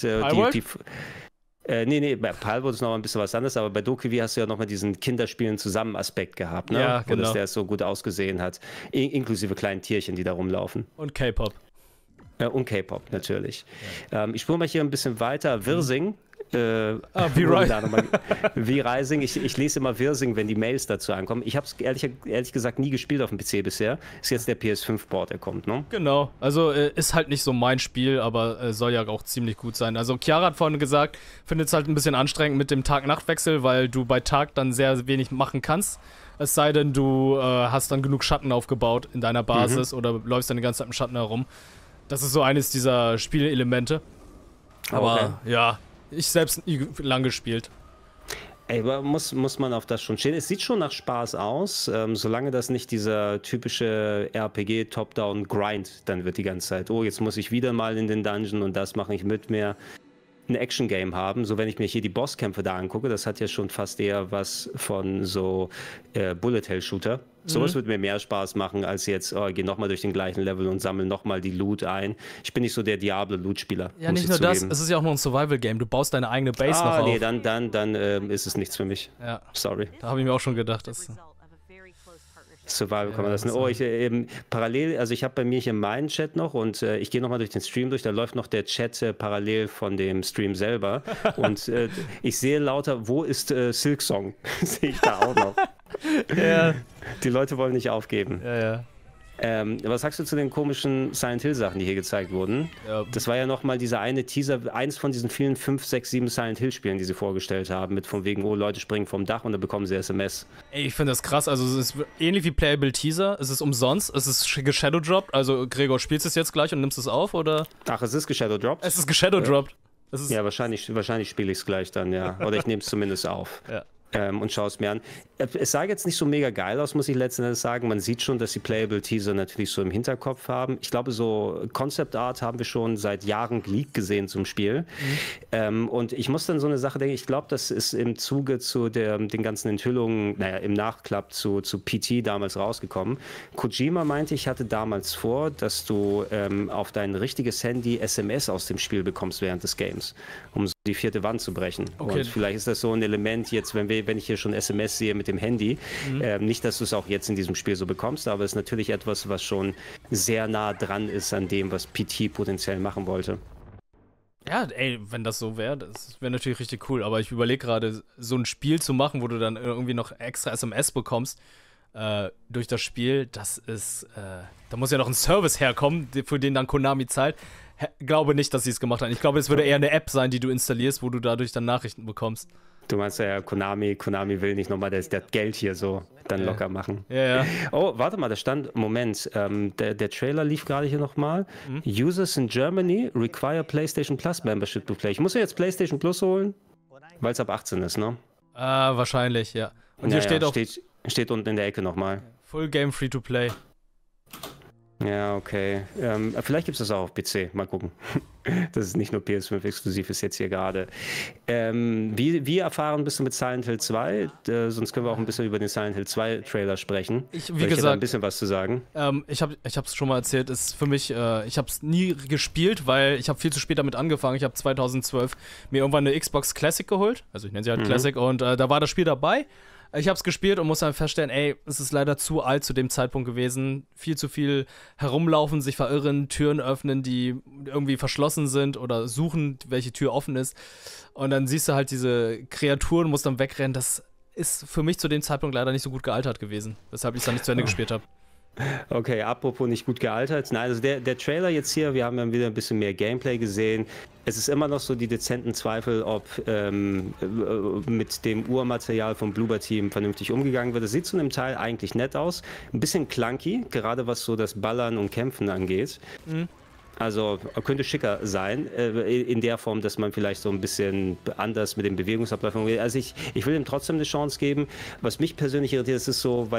nee, bei Palworld ist noch ein bisschen was anderes, aber bei Dokkevi hast du ja nochmal diesen Kinderspielen-Zusammen-Aspekt gehabt, ne? Ja, genau. Wo der so gut ausgesehen hat. Inklusive kleinen Tierchen, die da rumlaufen. Und K-Pop. Und K-Pop, natürlich. Ja. Ich spule mal hier ein bisschen weiter. Wirsing. V-Rising. Ich lese immer Wirsing, wenn die Mails dazu ankommen. Ich habe es ehrlich gesagt nie gespielt auf dem PC bisher. Ist jetzt der PS5-Port, der kommt, ne? Genau. Also ist halt nicht so mein Spiel, aber soll ja auch ziemlich gut sein. Also Chiara hat vorhin gesagt, findet es halt ein bisschen anstrengend mit dem Tag-Nacht-Wechsel, weil du bei Tag dann sehr wenig machen kannst. Es sei denn, du hast dann genug Schatten aufgebaut in deiner Basis oder läufst dann die ganze Zeit im Schatten herum. Das ist so eines dieser Spielelemente. Aber ja, ich selbst nie lang gespielt. Ey, aber muss man auf das schon stehen? Es sieht schon nach Spaß aus, solange das nicht dieser typische RPG-Top-Down-Grind dann wird die ganze Zeit. Oh, jetzt muss ich wieder mal in den Dungeon und das mache ich mit mir. Ein Action-Game haben. So, wenn ich mir hier die Bosskämpfe da angucke, das hat ja schon fast eher was von so Bullet-Hell-Shooter. Sowas würde mir mehr Spaß machen, als jetzt, ich gehe nochmal durch den gleichen Level und sammle nochmal die Loot ein. Ich bin nicht so der Diablo-Loot-Spieler. Ja, nicht nur das, es ist ja auch noch ein Survival-Game. Du baust deine eigene Base noch auf. Nee, dann ist es nichts für mich. Ja. Sorry. Da habe ich mir auch schon gedacht, dass... Survival kann man das parallel, also ich habe bei mir hier meinen Chat noch und ich gehe nochmal durch den Stream durch, da läuft noch der Chat parallel von dem Stream selber und ich sehe lauter, wo ist Silksong? Sehe ich da auch noch. Ja. Die Leute wollen nicht aufgeben. Ja. Was sagst du zu den komischen Silent Hill Sachen, die hier gezeigt wurden? Ja. Das war ja nochmal dieser eine Teaser, eins von diesen vielen 5, 6, 7 Silent Hill Spielen, die sie vorgestellt haben, mit von wegen, Leute springen vom Dach und dann bekommen sie SMS. Ey, ich finde das krass, also es ist ähnlich wie Playable Teaser, es ist umsonst, es ist geshadowdropped, also Gregor, spielst du es jetzt gleich und nimmst es auf, oder? Ach, es ist geshadowdropped? Es ist geshadowdropped. Ja, wahrscheinlich spiele ich es gleich dann, ja. Oder ich nehme es zumindest auf. Ja. Und schaue es mir an. Es sah jetzt nicht so mega geil aus, muss ich letzten Endes sagen. Man sieht schon, dass die Playable Teaser natürlich so im Hinterkopf haben. Ich glaube, so Concept Art haben wir schon seit Jahren geleakt gesehen zum Spiel. Und ich muss dann so eine Sache denken, ich glaube, das ist im Zuge zu den ganzen Enthüllungen, im Nachklapp zu PT damals rausgekommen. Kojima meinte, ich hatte damals vor, dass du auf dein richtiges Handy SMS aus dem Spiel bekommst während des Games, um so die vierte Wand zu brechen. Okay. Und vielleicht ist das so ein Element jetzt, wenn ich hier schon SMS sehe mit dem Handy, nicht, dass du es auch jetzt in diesem Spiel so bekommst, aber es ist natürlich etwas, was schon sehr nah dran ist an dem, was PT potenziell machen wollte. Ja, ey, wenn das so wäre, das wäre natürlich richtig cool, aber ich überlege gerade, so ein Spiel zu machen, wo du dann irgendwie noch extra SMS bekommst durch das Spiel, das ist, da muss ja noch ein Service herkommen, für den dann Konami zahlt. Glaube nicht, dass sie es gemacht haben. Ich glaube, es würde eher eine App sein, die du installierst, wo du dadurch dann Nachrichten bekommst. Du meinst ja, Konami will nicht nochmal das Geld hier so dann locker machen. Ja. Oh, warte mal, da stand, Moment, der Trailer lief gerade hier nochmal. Users in Germany require PlayStation Plus Membership to play. Ich muss ja jetzt PlayStation Plus holen, weil es ab 18 ist, ne? Wahrscheinlich, ja. Und hier steht auch... Steht unten in der Ecke nochmal. Full Game Free to Play. Ja, okay. Vielleicht gibt es das auch auf PC. Mal gucken. Das ist nicht nur PS5-exklusiv, ist jetzt hier gerade. Wie erfahren bist du mit Silent Hill 2? Sonst können wir auch ein bisschen über den Silent Hill 2 Trailer sprechen. Wie gesagt, ein bisschen was zu sagen. Ich hab's schon mal erzählt, ist für mich, ich hab's nie gespielt, weil ich habe viel zu spät damit angefangen. Ich habe 2012 mir irgendwann eine Xbox Classic geholt. Also ich nenne sie halt Classic und da war das Spiel dabei. Ich habe es gespielt und muss dann feststellen, es ist leider zu alt zu dem Zeitpunkt gewesen. Viel zu viel herumlaufen, sich verirren, Türen öffnen, die irgendwie verschlossen sind oder suchen, welche Tür offen ist. Und dann siehst du halt diese Kreaturen, musst dann wegrennen. Das ist für mich zu dem Zeitpunkt leider nicht so gut gealtert gewesen, weshalb ich es dann nicht zu Ende gespielt habe. Okay, apropos nicht gut gealtert. Nein, also der Trailer jetzt hier, wir haben ja wieder ein bisschen mehr Gameplay gesehen. Es ist immer noch so die dezenten Zweifel, ob mit dem Urmaterial vom Bloober Team vernünftig umgegangen wird. Es sieht zu einem Teil eigentlich nett aus. Ein bisschen clunky, gerade was so das Ballern und Kämpfen angeht. Also könnte schicker sein, in der Form, dass man vielleicht so ein bisschen anders mit dem Bewegungsablauf umgeht. Also ich will ihm trotzdem eine Chance geben. Was mich persönlich irritiert, ist so, weil ich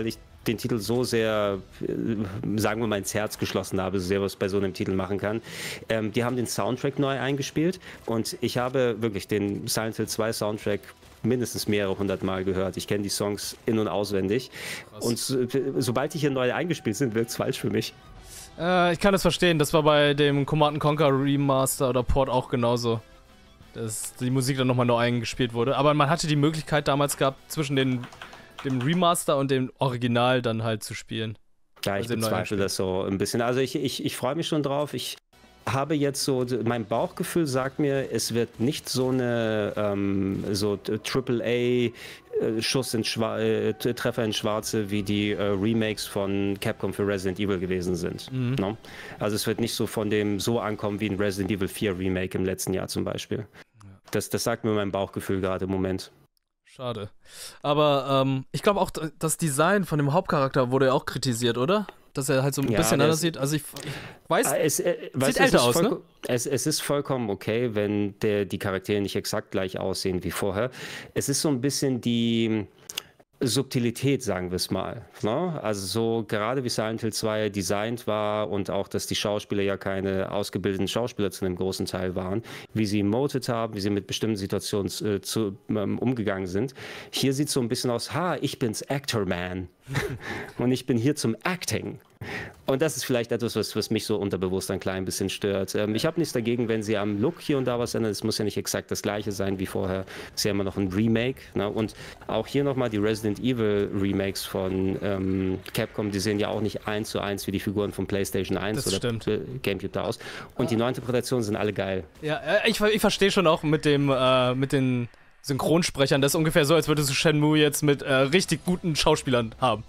den Titel so sehr, sagen wir mal, ins Herz geschlossen habe, so sehr was bei so einem Titel machen kann. Die haben den Soundtrack neu eingespielt und ich habe wirklich den Silent Hill 2 Soundtrack mindestens mehrere hundert Mal gehört. Ich kenne die Songs in- und auswendig. Krass. Und sobald die hier neu eingespielt sind, wird es falsch für mich. Ich kann das verstehen. Das war bei dem Command & Conquer Remaster oder Port auch genauso. Dass die Musik dann nochmal neu eingespielt wurde. Aber man hatte die Möglichkeit damals gehabt, zwischen dem Remaster und dem Original dann halt zu spielen. Ja, ich bezweifle das so ein bisschen. Also ich freue mich schon drauf. Ich habe jetzt so, mein Bauchgefühl sagt mir, es wird nicht so eine so AAA Schuss in Treffer in Schwarze wie die Remakes von Capcom für Resident Evil gewesen sind. No? Also es wird nicht so von dem so ankommen wie ein Resident Evil 4 Remake im letzten Jahr zum Beispiel. Das sagt mir mein Bauchgefühl gerade im Moment. Schade. Aber ich glaube auch, das Design von dem Hauptcharakter wurde ja auch kritisiert, oder? Dass er halt so ein bisschen anders sieht. Also ich weiß, sieht älter aus, ne? Es ist vollkommen okay, wenn die Charaktere nicht exakt gleich aussehen wie vorher. Es ist so ein bisschen die Subtilität, sagen wir es mal. Ne? Also so gerade wie Silent Hill 2 designt war und auch, dass die Schauspieler ja keine ausgebildeten Schauspieler zu einem großen Teil waren, wie sie emoted haben, wie sie mit bestimmten Situationen umgegangen sind. Hier sieht es so ein bisschen aus, ich bin's Actor Man und ich bin hier zum Acting. Und das ist vielleicht etwas, was mich so unterbewusst ein klein bisschen stört. Ich habe nichts dagegen, wenn sie am Look hier und da was ändern. Es muss ja nicht exakt das gleiche sein wie vorher. Es ist ja immer noch ein Remake. Ne? Und auch hier nochmal die Resident Evil Remakes von Capcom, die sehen ja auch nicht 1:1 wie die Figuren von PlayStation 1 das oder GameCube da aus. Und die Neuinterpretationen sind alle geil. Ja, ich verstehe schon auch mit den Synchronsprechern. Das ist ungefähr so, als würdest du Shenmue jetzt mit richtig guten Schauspielern haben.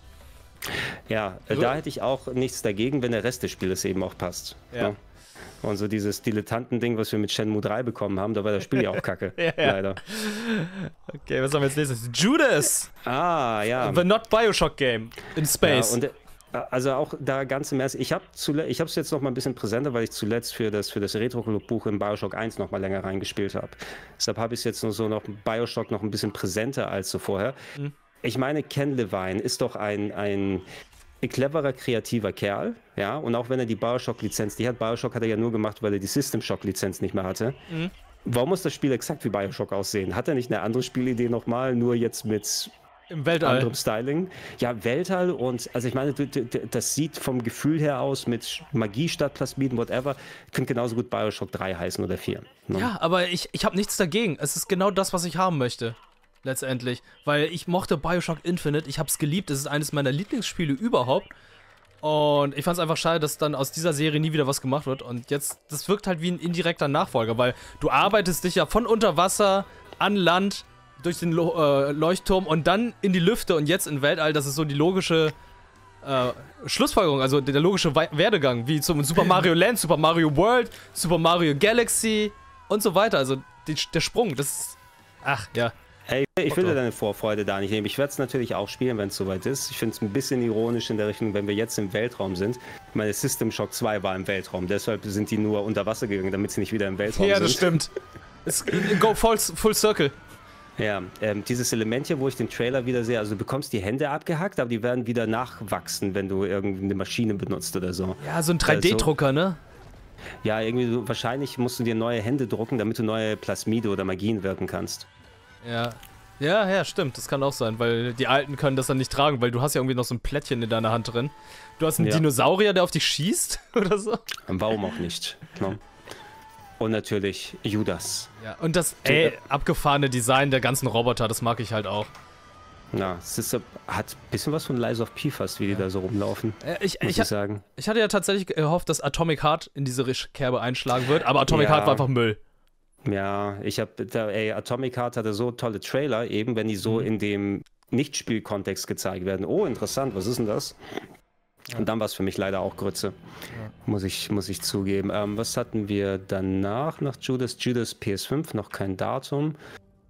Ja, da hätte ich auch nichts dagegen, wenn der Rest des Spiels eben auch passt. Ja. Ne? Und so dieses Dilettantending, was wir mit Shenmue 3 bekommen haben, da war das Spiel ja auch kacke. Leider. Okay, was haben wir jetzt nächstes? Judas! Ja. The Not Bioshock Game in Space. Ja, und also auch da ganz im Ernst, ich habe es jetzt noch mal ein bisschen präsenter, weil ich zuletzt für das Retro-Buch in Bioshock 1 noch mal länger reingespielt habe. Deshalb habe ich es jetzt noch Bioshock noch ein bisschen präsenter als so vorher. Ich meine, Ken Levine ist doch ein cleverer, kreativer Kerl, ja, und auch wenn er die Bioshock-Lizenz, Bioshock hat er ja nur gemacht, weil er die System Shock-Lizenz nicht mehr hatte. Warum muss das Spiel exakt wie Bioshock aussehen? Hat er nicht eine andere Spielidee nochmal, nur jetzt mit im Weltall. Anderem Styling? Ja, Weltall und, also ich meine, das sieht vom Gefühl her aus mit Magie statt Plasmiden, whatever, könnte genauso gut Bioshock 3 heißen oder 4. Ne? Ja, aber ich habe nichts dagegen. Es ist genau das, was ich haben möchte. Letztendlich. Weil ich mochte Bioshock Infinite, ich habe es geliebt, es ist eines meiner Lieblingsspiele überhaupt. Und ich fand es einfach schade, dass dann aus dieser Serie nie wieder was gemacht wird. Und jetzt, das wirkt halt wie ein indirekter Nachfolger, weil du arbeitest dich ja von unter Wasser an Land durch den Leuchtturm und dann in die Lüfte und jetzt in Weltall. Das ist so die logische Schlussfolgerung, also der logische Werdegang, wie zum Super Mario Land, Super Mario World, Super Mario Galaxy und so weiter. Also der Sprung, das ist... Ach, ja. Hey, ich will dir deine Vorfreude da nicht nehmen. Ich werde es natürlich auch spielen, wenn es soweit ist. Ich finde es ein bisschen ironisch in der Richtung, wenn wir jetzt im Weltraum sind. Meine System Shock 2 war im Weltraum, deshalb sind die nur unter Wasser gegangen, damit sie nicht wieder im Weltraum sind. Ja, das stimmt. Go full circle. Ja, dieses Element hier, wo ich den Trailer wieder sehe, also du bekommst die Hände abgehackt, aber die werden wieder nachwachsen, wenn du irgendeine Maschine benutzt oder so. Ja, so ein 3D-Drucker, ne? Ja, irgendwie wahrscheinlich musst du dir neue Hände drucken, damit du neue Plasmide oder Magien wirken kannst. Ja, stimmt, das kann auch sein, weil die Alten können das dann nicht tragen, weil du hast ja irgendwie noch so ein Plättchen in deiner Hand drin. Du hast einen Dinosaurier, der auf dich schießt oder so. Warum auch nicht? No. Und natürlich Judas. Ja, und das abgefahrene Design der ganzen Roboter, das mag ich halt auch. Ja, es hat ein bisschen was von Lies of P fast, wie die da so rumlaufen, muss ich sagen. Ich hatte ja tatsächlich gehofft, dass Atomic Heart in diese Kerbe einschlagen wird, aber Atomic Heart war einfach Müll. Ja, Atomic Heart hatte so tolle Trailer, eben wenn die so in dem Nicht-Spiel-Kontext gezeigt werden. Oh, interessant, was ist denn das? Und dann war es für mich leider auch Grütze, muss ich zugeben. Was hatten wir danach, nach Judas? Judas PS5, noch kein Datum.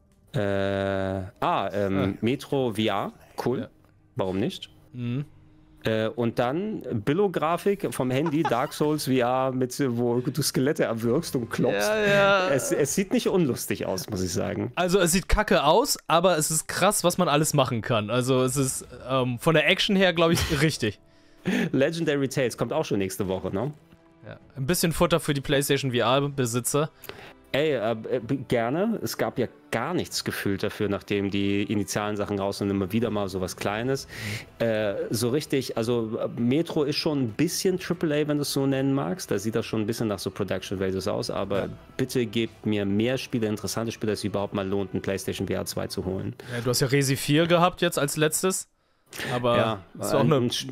Metro VR, cool. Ja. Warum nicht? Und dann Billo-Grafik vom Handy, Dark Souls VR, wo du Skelette erwürgst und klopfst. Ja. Es sieht nicht unlustig aus, muss ich sagen. Also es sieht kacke aus, aber es ist krass, was man alles machen kann. Also es ist von der Action her, glaube ich, richtig. Legendary Tales kommt auch schon nächste Woche, ne? Ja. Ein bisschen Futter für die PlayStation VR-Besitzer. Ey, gerne. Es gab ja gar nichts gefühlt dafür, nachdem die initialen Sachen raus und immer wieder mal so was Kleines. So richtig, also Metro ist schon ein bisschen AAA, wenn du es so nennen magst. Da sieht das schon ein bisschen nach so Production Values aus, aber bitte gebt mir mehr Spiele, interessante Spiele, dass es überhaupt mal lohnt, ein PlayStation VR 2 zu holen. Ja, du hast ja Resi 4 gehabt jetzt als letztes, aber ja, ist auch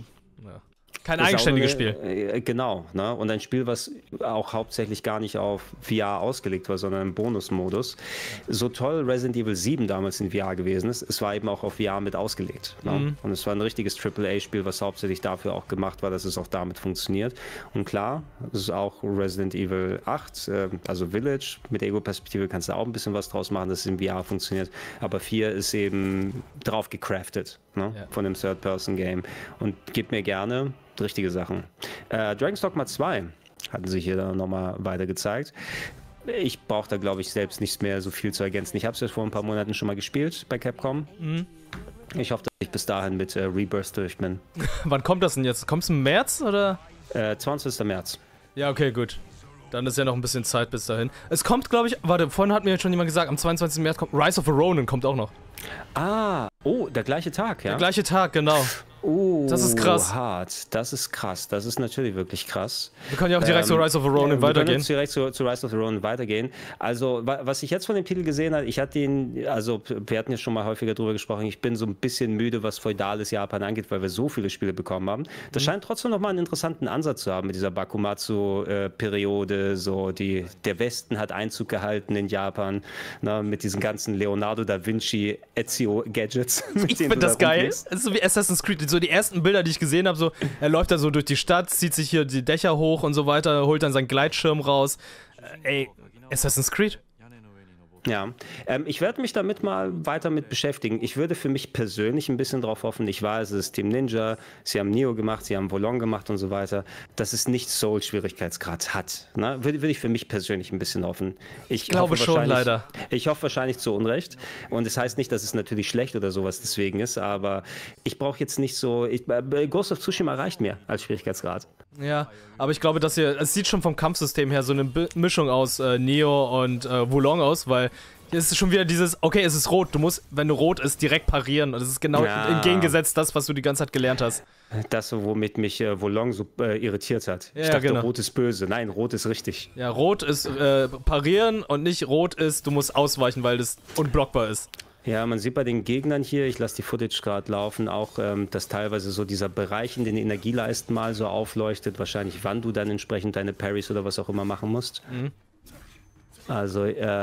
kein eigenständiges Spiel. Genau, ne? Und ein Spiel, was auch hauptsächlich gar nicht auf VR ausgelegt war, sondern im Bonusmodus. So toll Resident Evil 7 damals in VR gewesen ist, es war eben auch auf VR mit ausgelegt. Ne? Und es war ein richtiges AAA-Spiel, was hauptsächlich dafür auch gemacht war, dass es auch damit funktioniert. Und klar, es ist auch Resident Evil 8, also Village, mit Ego-Perspektive kannst du auch ein bisschen was draus machen, dass es in VR funktioniert. Aber 4 ist eben drauf gecraftet, ne? Von einem Third-Person-Game. Und gib mir gerne richtige Sachen. Dragon's Dogma 2 hatten sie hier nochmal weiter gezeigt. Ich brauche da, glaube ich, selbst nicht mehr so viel zu ergänzen. Ich habe es jetzt vor ein paar Monaten schon mal gespielt bei Capcom. Ich hoffe, dass ich bis dahin mit Rebirth durch bin. Wann kommt das denn jetzt? Kommt es im März, oder? 20. März. Ja, okay, gut. Dann ist ja noch ein bisschen Zeit bis dahin. Es kommt, glaube ich, warte, vorhin hat mir jetzt schon jemand gesagt, am 22. März kommt Rise of a Ronin, kommt auch noch. Ah, oh, der gleiche Tag, ja? Der gleiche Tag, genau. Oh, das ist krass. Hart. Das ist krass. Das ist natürlich wirklich krass. Wir können ja auch direkt zu Rise of a Ronin weitergehen. Wir können direkt zu Rise of a Ronin weitergehen. Also, was ich jetzt von dem Titel gesehen habe, ich hatte ihn, also wir hatten ja schon mal häufiger drüber gesprochen, ich bin so ein bisschen müde, was feudales Japan angeht, weil wir so viele Spiele bekommen haben. Das scheint trotzdem nochmal einen interessanten Ansatz zu haben mit dieser Bakumatsu-Periode. So der Westen hat Einzug gehalten in Japan, ne, mit diesen ganzen Leonardo da Vinci Ezio-Gadgets. Ich finde das geil. Es ist so wie Assassin's Creed. So die ersten Bilder, die ich gesehen habe, so er läuft da so durch die Stadt, zieht sich hier die Dächer hoch und so weiter, holt dann seinen Gleitschirm raus. Ey, Assassin's Creed. Ja, ich werde mich damit mal weiter mit beschäftigen. Ich würde für mich persönlich ein bisschen drauf hoffen. Ich weiß, es ist Team Ninja, sie haben Nioh gemacht, sie haben Volong gemacht und so weiter, dass es nicht Soul-Schwierigkeitsgrad hat. Ne? Würde ich für mich persönlich ein bisschen hoffen. Ich glaube schon, leider. Ich hoffe wahrscheinlich zu Unrecht. Und das heißt nicht, dass es natürlich schlecht oder sowas deswegen ist, aber ich brauche jetzt nicht so... Ghost of Tsushima reicht mir als Schwierigkeitsgrad. Ja, aber ich glaube, dass hier, es sieht schon vom Kampfsystem her so eine Mischung aus Nioh und Volong aus, weil es ist schon wieder dieses, okay, es ist rot, du musst, wenn du rot ist, direkt parieren. Und das ist genau entgegengesetzt das, was du die ganze Zeit gelernt hast. Das, womit mich Volong so irritiert hat. Ja, ich dachte, genau. Rot ist böse. Nein, Rot ist richtig. Ja, Rot ist parieren und nicht Rot ist, du musst ausweichen, weil das unblockbar ist. Ja, man sieht bei den Gegnern hier, ich lasse die Footage gerade laufen, auch, dass teilweise so dieser Bereich in den Energieleisten mal so aufleuchtet, wahrscheinlich wann du dann entsprechend deine Parries oder was auch immer machen musst. Also,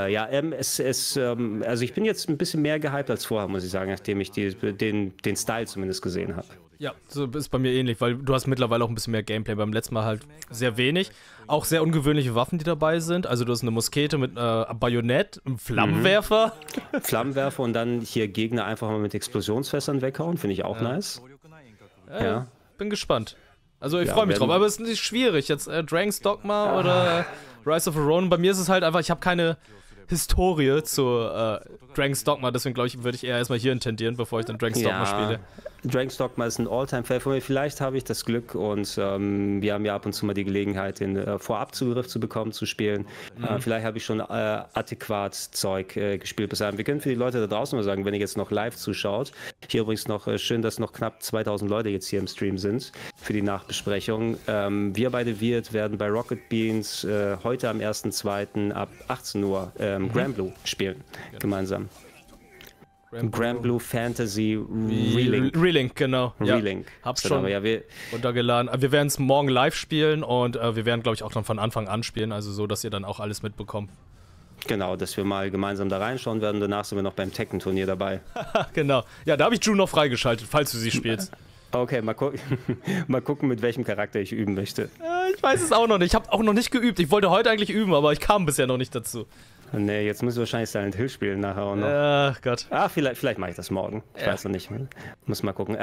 also ich bin jetzt ein bisschen mehr gehypt als vorher, muss ich sagen, nachdem ich den Style zumindest gesehen habe. Ja, so ist bei mir ähnlich, weil du hast mittlerweile auch ein bisschen mehr Gameplay. Beim letzten Mal halt sehr wenig. Auch sehr ungewöhnliche Waffen, die dabei sind. Also du hast eine Muskete mit Bajonett, einem Flammenwerfer. Flammenwerfer und dann hier Gegner einfach mal mit Explosionsfässern weghauen, finde ich auch nice. Ja. Bin gespannt. Also ich freue mich drauf, aber es ist nicht schwierig. Jetzt Dragon's Dogma oder Rise of a Ronin. Bei mir ist es halt einfach, ich habe keine Historie zu Dragon's Dogma, deswegen glaube ich, würde ich eher erstmal hier intendieren, bevor ich dann Dragon's Dogma spiele. Dragon's Dogma ist ein All-Time-Fail von mir. Vielleicht habe ich das Glück und wir haben ja ab und zu mal die Gelegenheit, den Vorabzugriff zu bekommen, zu spielen. Vielleicht habe ich schon adäquat Zeug gespielt bis dahin. Wir können für die Leute da draußen mal sagen, wenn ihr jetzt noch live zuschaut, hier übrigens noch schön, dass noch knapp 2000 Leute jetzt hier im Stream sind für die Nachbesprechung. Wir beide werden bei Rocket Beans heute am 1.2. ab 18 Uhr Granblue spielen, gemeinsam. Granblue Fantasy Relink, genau. Relink. Ja, hab's schon runtergeladen. Wir werden es morgen live spielen und wir werden, glaube ich, auch dann von Anfang an spielen, also so, dass ihr dann auch alles mitbekommt. Genau, dass wir mal gemeinsam da reinschauen werden. Danach sind wir noch beim Tekken-Turnier dabei. Genau. Ja, da habe ich June noch freigeschaltet, falls du sie spielst. Okay, mal gucken, mit welchem Charakter ich üben möchte. Ich weiß es auch noch nicht. Ich habe auch noch nicht geübt. Ich wollte heute eigentlich üben, aber ich kam bisher noch nicht dazu. Nee, jetzt muss ich wahrscheinlich Silent Hill spielen nachher auch noch. Ach Gott. Vielleicht mache ich das morgen. Ich weiß noch nicht. Muss mal gucken.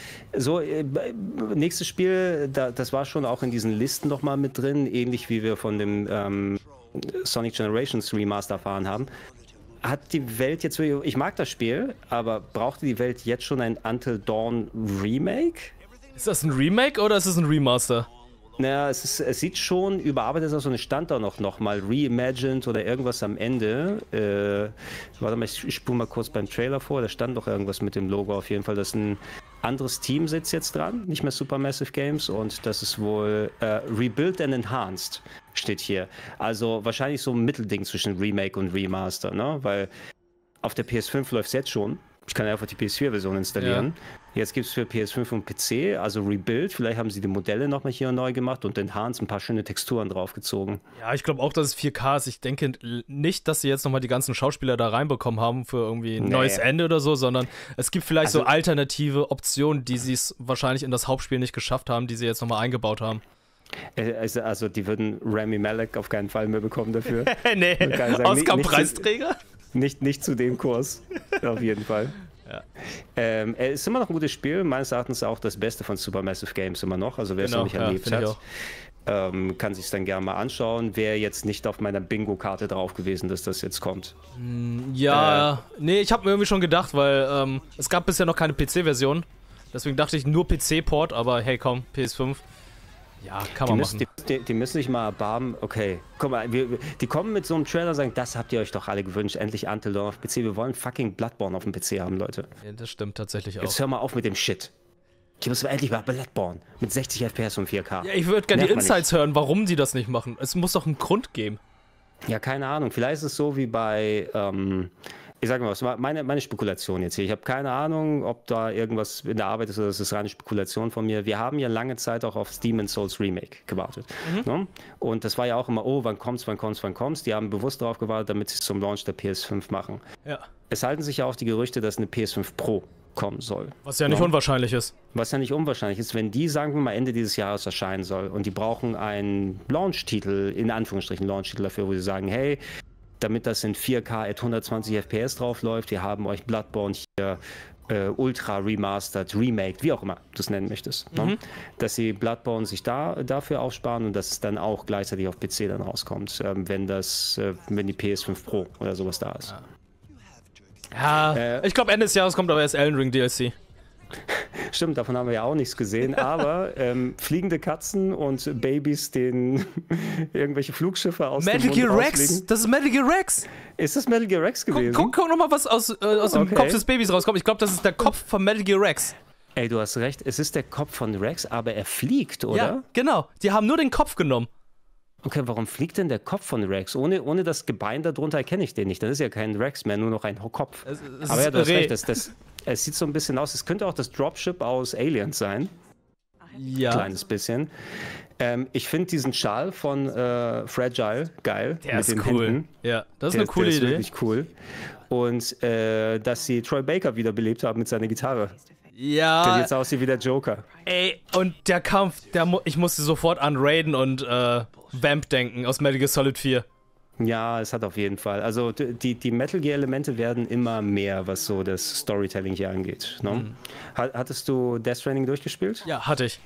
Nächstes Spiel, das war schon auch in diesen Listen nochmal mit drin, ähnlich wie wir von dem Sonic Generations Remaster erfahren haben. Hat die Welt jetzt, ich mag das Spiel, aber brauchte die Welt jetzt schon ein Until Dawn Remake? Ist das ein Remake oder ist es ein Remaster? Naja, es sieht schon überarbeitet aus und es stand da noch mal reimagined oder irgendwas am Ende. Warte mal, ich spule mal kurz beim Trailer vor, da stand doch irgendwas mit dem Logo auf jeden Fall. Das ist ein anderes Team sitzt jetzt dran, nicht mehr Supermassive Games, und das ist wohl Rebuilt and Enhanced steht hier. Also wahrscheinlich so ein Mittelding zwischen Remake und Remaster, ne? Weil auf der PS5 läuft es jetzt schon. Ich kann einfach die PS4-Version installieren. Ja. Jetzt gibt es für PS5 und PC, also Rebuild. Vielleicht haben sie die Modelle nochmal hier neu gemacht und Enhanced, ein paar schöne Texturen draufgezogen. Ja, ich glaube auch, dass es 4K ist. Ich denke nicht, dass sie jetzt nochmal die ganzen Schauspieler da reinbekommen haben für irgendwie ein neues Ende oder so, sondern es gibt vielleicht so alternative Optionen, die sie es wahrscheinlich in das Hauptspiel nicht geschafft haben, die sie jetzt nochmal eingebaut haben. Also die würden Rami Malek auf keinen Fall mehr bekommen dafür. Nee, Oscar-Preisträger? Nicht zu dem Kurs, auf jeden Fall. Ja. Er ist immer noch ein gutes Spiel, meines Erachtens auch das Beste von Supermassive Games immer noch. Also wer es noch nicht erlebt hat, kann sich es dann gerne mal anschauen. Wäre jetzt nicht auf meiner Bingo-Karte drauf gewesen, dass das jetzt kommt. Ja, nee, ich habe mir irgendwie schon gedacht, weil es gab bisher noch keine PC-Version. Deswegen dachte ich nur PC-Port, aber hey komm, PS5. Ja, kann man machen. Die müssen sich mal erbarmen. Okay, guck mal, die kommen mit so einem Trailer und sagen, das habt ihr euch doch alle gewünscht, endlich Until Dawn auf PC. Wir wollen fucking Bloodborne auf dem PC haben, Leute. Ja, das stimmt tatsächlich auch. Jetzt hör mal auf mit dem Shit. Ich muss endlich mal Bloodborne mit 60 FPS und 4K. Ja, ich würde gerne die Insights hören, warum die das nicht machen. Es muss doch einen Grund geben. Ja, keine Ahnung. Vielleicht ist es so wie bei... ich sage mal was, meine Spekulation jetzt hier. Ich habe keine Ahnung, ob da irgendwas in der Arbeit ist oder das ist reine Spekulation von mir. Wir haben ja lange Zeit auch auf Demon's Souls Remake gewartet. Ne? Und das war ja auch immer, oh, wann kommt's? Die haben bewusst darauf gewartet, damit sie es zum Launch der PS5 machen. Ja. Es halten sich ja auch die Gerüchte, dass eine PS5 Pro kommen soll. Was ja nicht unwahrscheinlich ist. Was ja nicht unwahrscheinlich ist, wenn die, sagen wir mal, Ende dieses Jahres erscheinen soll und die brauchen einen Launch-Titel, in Anführungsstrichen Launch-Titel dafür, wo sie sagen, hey, damit das in 4K at 120 FPS drauf läuft. Wir haben euch Bloodborne hier Ultra Remastered, Remaked, wie auch immer du es nennen möchtest. Ne? Dass sie Bloodborne sich dafür aufsparen und dass es dann auch gleichzeitig auf PC dann rauskommt, wenn die PS5 Pro oder sowas da ist. Ja, ich glaube Ende des Jahres kommt aber erst Elden Ring DLC. Stimmt, davon haben wir ja auch nichts gesehen, aber fliegende Katzen und Babys, denen irgendwelche Flugschiffe aus dem Mund rausfliegen. Das ist Metal Gear Rex! Ist das Metal Gear Rex gewesen? Guck nochmal, was aus dem Kopf des Babys rauskommt. Ich glaube, das ist der Kopf von Metal Gear Rex. Ey, du hast recht, es ist der Kopf von Rex, aber er fliegt, oder? Ja, genau. Die haben nur den Kopf genommen. Okay, warum fliegt denn der Kopf von Rex? Ohne das Gebein darunter erkenne ich den nicht. Das ist ja kein Rex mehr, nur noch ein Kopf. Aber ja, du hast recht, es sieht so ein bisschen aus, es könnte auch das Dropship aus Aliens sein. Ja. Ein kleines bisschen. Ich finde diesen Schal von Fragile geil. Der ist cool. Händen. Ja, das ist eine coole Idee. Der ist wirklich cool. Und dass sie Troy Baker wiederbelebt haben mit seiner Gitarre. Ja. Der jetzt aussieht wie der Joker. Ey, und der Kampf, ich musste sofort an Raiden und Vamp denken aus Metal Gear Solid 4. Ja, es hat auf jeden Fall. Also die Metal Gear-Elemente werden immer mehr, was so das Storytelling hier angeht. Ne? Hattest du Death Stranding durchgespielt? Ja, hatte ich.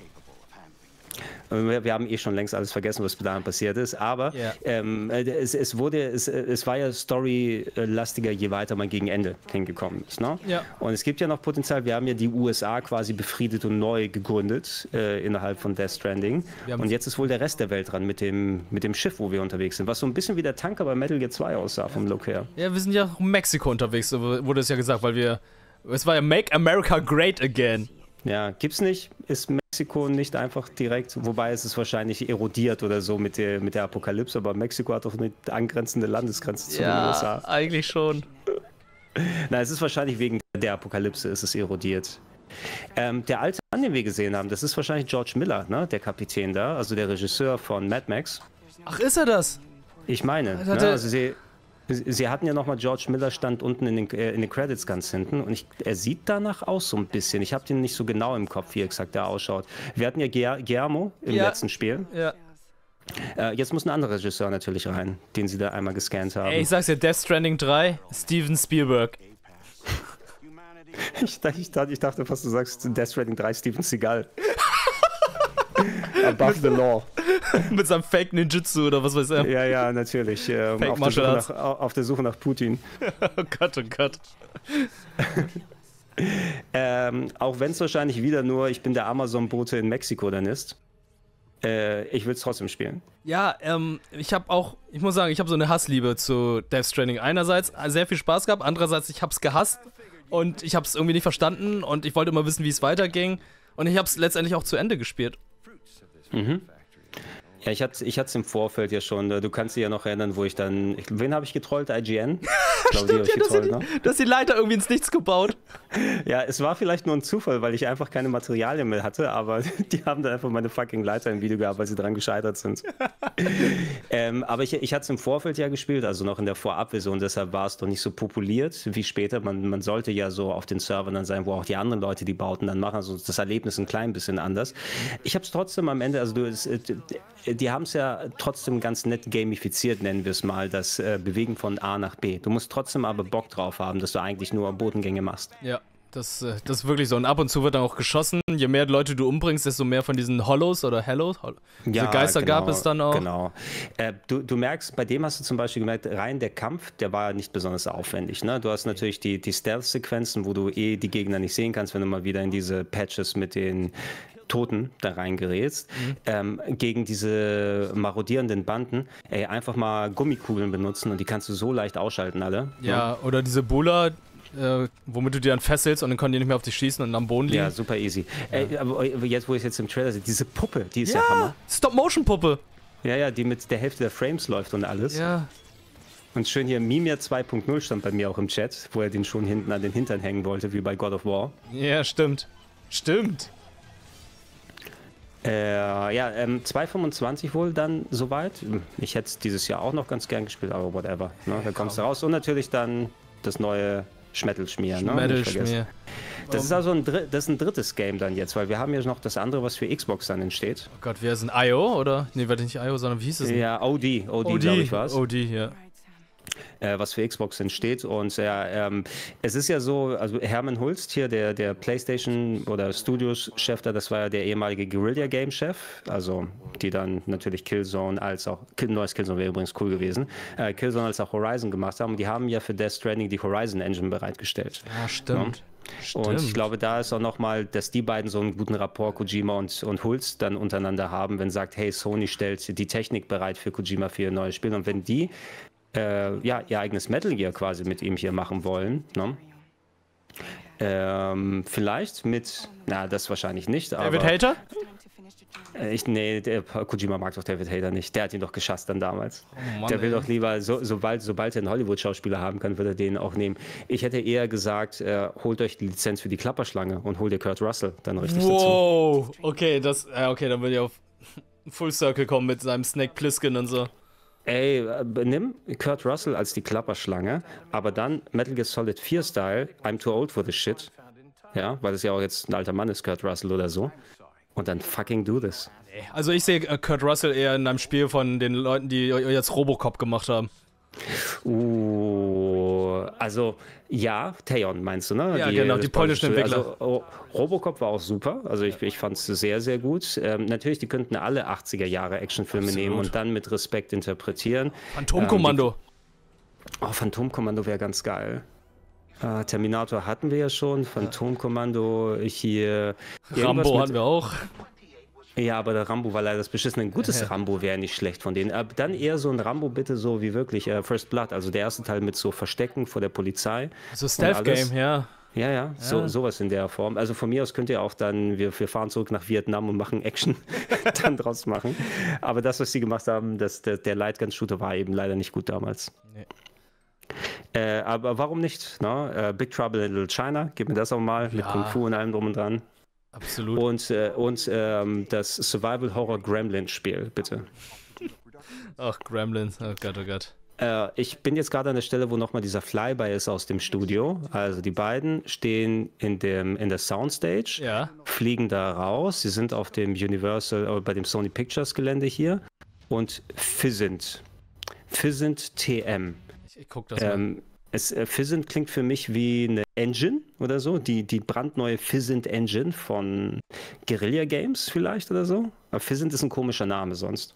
Wir haben schon längst alles vergessen, was da passiert ist, aber es war ja storylastiger, je weiter man gegen Ende hingekommen ist. Ne? Ja. Und es gibt ja noch Potenzial, wir haben ja die USA quasi befriedet und neu gegründet innerhalb von Death Stranding. Und jetzt ist wohl der Rest der Welt dran mit dem Schiff, wo wir unterwegs sind, was so ein bisschen wie der Tanker bei Metal Gear 2 aussah vom Look her. Ja, wir sind ja in Mexiko unterwegs, wurde es ja gesagt, weil es war ja Make America Great Again. Ja, gibt's nicht. Ist Mexiko nicht einfach direkt, wobei es ist wahrscheinlich erodiert oder so mit der Apokalypse, aber Mexiko hat doch eine angrenzende Landesgrenze zu den USA. Ja, eigentlich schon. Nein, es ist wahrscheinlich wegen der Apokalypse ist es erodiert. Der alte Mann, den wir gesehen haben, das ist wahrscheinlich George Miller, ne? Der Kapitän da, also der Regisseur von Mad Max. Ach, ist er das? Ich meine, ne? Also Sie hatten ja nochmal, George Miller stand unten in den Credits ganz hinten und er sieht danach aus so ein bisschen. Ich habe den nicht so genau im Kopf, wie exakt der ausschaut. Wir hatten ja Guillermo im letzten Spiel. Ja. Jetzt muss ein anderer Regisseur natürlich rein, den sie da einmal gescannt haben. Ey, ich sag's dir, Death Stranding 3, Steven Spielberg. Ich dachte fast, du sagst Death Stranding 3, Steven Seagal. Above the law. Mit seinem Fake Ninjutsu oder was weiß er. Ja, natürlich. Auf der Suche nach Putin. Oh Gott, oh Gott. Auch wenn es wahrscheinlich wieder nur ich bin der Amazon-Bote in Mexiko dann ist. Ich will es trotzdem spielen. Ja, ich muss sagen, ich habe so eine Hassliebe zu Death Stranding. Einerseits sehr viel Spaß gehabt, andererseits ich habe es gehasst und ich habe es irgendwie nicht verstanden und ich wollte immer wissen, wie es weiterging und ich habe es letztendlich auch zu Ende gespielt. Mhm. Ja, ich hatte es im Vorfeld ja schon. Du kannst dich ja noch erinnern, wo wen habe ich getrollt? IGN? Stimmt, du hast die Leiter irgendwie ins Nichts gebaut. Ja, es war vielleicht nur ein Zufall, weil ich einfach keine Materialien mehr hatte, aber die haben dann einfach meine fucking Leiter im Video gehabt, weil sie dran gescheitert sind. Aber ich hatte es im Vorfeld ja gespielt, also noch in der Vorabversion, deshalb war es doch nicht so populiert wie später. Man sollte ja so auf den Servern dann sein, wo auch die anderen Leute die Bauten dann machen, also das Erlebnis ein klein bisschen anders. Ich habe es trotzdem am Ende, also die haben es ja trotzdem ganz nett gamifiziert, nennen wir es mal, das Bewegen von A nach B. Du musst trotzdem aber Bock drauf haben, dass du eigentlich nur Bodengänge machst. Ja, das ist wirklich so. Und ab und zu wird dann auch geschossen. Je mehr Leute du umbringst, desto mehr von diesen Hollows oder Hellos, diese Geister gab es dann auch. Genau. Du merkst, bei dem hast du zum Beispiel gemerkt, rein der Kampf, der war nicht besonders aufwendig. Ne? Du hast natürlich die Stealth-Sequenzen, wo du die Gegner nicht sehen kannst, wenn du mal wieder in diese Patches mit den Toten da reingerätst, gegen diese marodierenden Banden, einfach mal Gummikugeln benutzen und die kannst du so leicht ausschalten, alle. Ja, oder diese Buller, womit du die dann fesselst und dann können die nicht mehr auf dich schießen und am Boden liegen. Ja, super easy. Aber jetzt, wo ich jetzt im Trailer sehe, diese Puppe, die ist ja Hammer. Stop-Motion-Puppe. Ja, die mit der Hälfte der Frames läuft und alles. Ja. Und schön hier, Mimir 2.0 stand bei mir auch im Chat, wo er den schon hinten an den Hintern hängen wollte, wie bei God of War. Ja, stimmt. 2.25 wohl dann soweit. Ich hätte es dieses Jahr auch noch ganz gern gespielt, aber whatever. Ne? Da kommst du raus. Und natürlich dann das neue Schmettelschmier. Schmettelschmier. Das ist also ein drittes Game dann jetzt, weil wir haben ja noch das andere, was für Xbox dann entsteht. Oh Gott, wer ist ein IO, oder? Nee, warte nicht IO, sondern wie hieß es denn? Ja, OD glaube ich war's. OD, ja. Was für Xbox entsteht. Und es ist ja so, also Hermann Hulst hier, der PlayStation oder Studios-Chef da, das war ja der ehemalige Guerilla-Game-Chef, also die dann natürlich Killzone als auch, neues Killzone wäre übrigens cool gewesen, Killzone als auch Horizon gemacht haben. Und die haben ja für Death Stranding die Horizon Engine bereitgestellt. Ja, stimmt. Ja? Und ich glaube, da ist auch nochmal, dass die beiden so einen guten Rapport, Kojima und Hulst, dann untereinander haben, wenn sagt, hey, Sony stellt die Technik bereit für Kojima für ihr neues Spiel. Und wenn die ihr eigenes Metal Gear quasi mit ihm hier machen wollen. Ne? Vielleicht mit, das wahrscheinlich nicht. David Hayter? Kojima mag doch David Hayter nicht. Der hat ihn doch geschasst dann damals. Oh Mann, der will doch lieber, sobald er einen Hollywood-Schauspieler haben kann, wird er den auch nehmen. Ich hätte eher gesagt, holt euch die Lizenz für die Klapperschlange und holt ihr Kurt Russell dann richtig dazu. Wow, okay, dann würde ich auf Full Circle kommen mit seinem Snake Plissken und so. Ey, nimm Kurt Russell als die Klapperschlange, aber dann Metal Gear Solid 4 Style, I'm too old for this shit. Ja, weil es ja auch jetzt ein alter Mann ist, Kurt Russell oder so. Und dann fucking do this. Also ich sehe Kurt Russell eher in einem Spiel von den Leuten, die jetzt Robocop gemacht haben. Also ja, Theon meinst du, ne? Ja, genau, die polnischen Entwickler. Also, Robocop war auch super, also ich fand es sehr, sehr gut. Natürlich, die könnten alle 80er Jahre Actionfilme nehmen und dann mit Respekt interpretieren. Phantomkommando. Phantomkommando wäre ganz geil. Terminator hatten wir ja schon, Phantomkommando, hier... Rambo hatten wir auch. Ja, aber der Rambo war leider das beschissene. Ein gutes Rambo wäre nicht schlecht von denen. Aber dann eher so ein Rambo bitte so wie wirklich First Blood. Also der erste Teil mit so Verstecken vor der Polizei. So Stealth-Game, ja. Ja. Sowas in der Form. Also von mir aus könnt ihr auch dann, wir fahren zurück nach Vietnam und machen Action dann draus machen. Aber das, was sie gemacht haben, der Lightgun-Shooter war eben leider nicht gut damals. Nee. Aber warum nicht? Ne? Big Trouble in Little China, gib mir das auch mal, mit Kung Fu und allem drum und dran. Absolut. Und das Survival-Horror-Gremlins-Spiel, bitte. Ach, Gremlins, oh Gott, oh Gott. Ich bin jetzt gerade an der Stelle, wo nochmal dieser Flyby ist aus dem Studio. Also die beiden stehen in der Soundstage, fliegen da raus. Sie sind auf dem Universal, bei dem Sony Pictures Gelände hier. und Physint. Physint TM. Ich guck das mal. Physint klingt für mich wie eine Engine oder so, die brandneue Physint Engine von Guerilla Games vielleicht oder so. Aber Physint ist ein komischer Name sonst.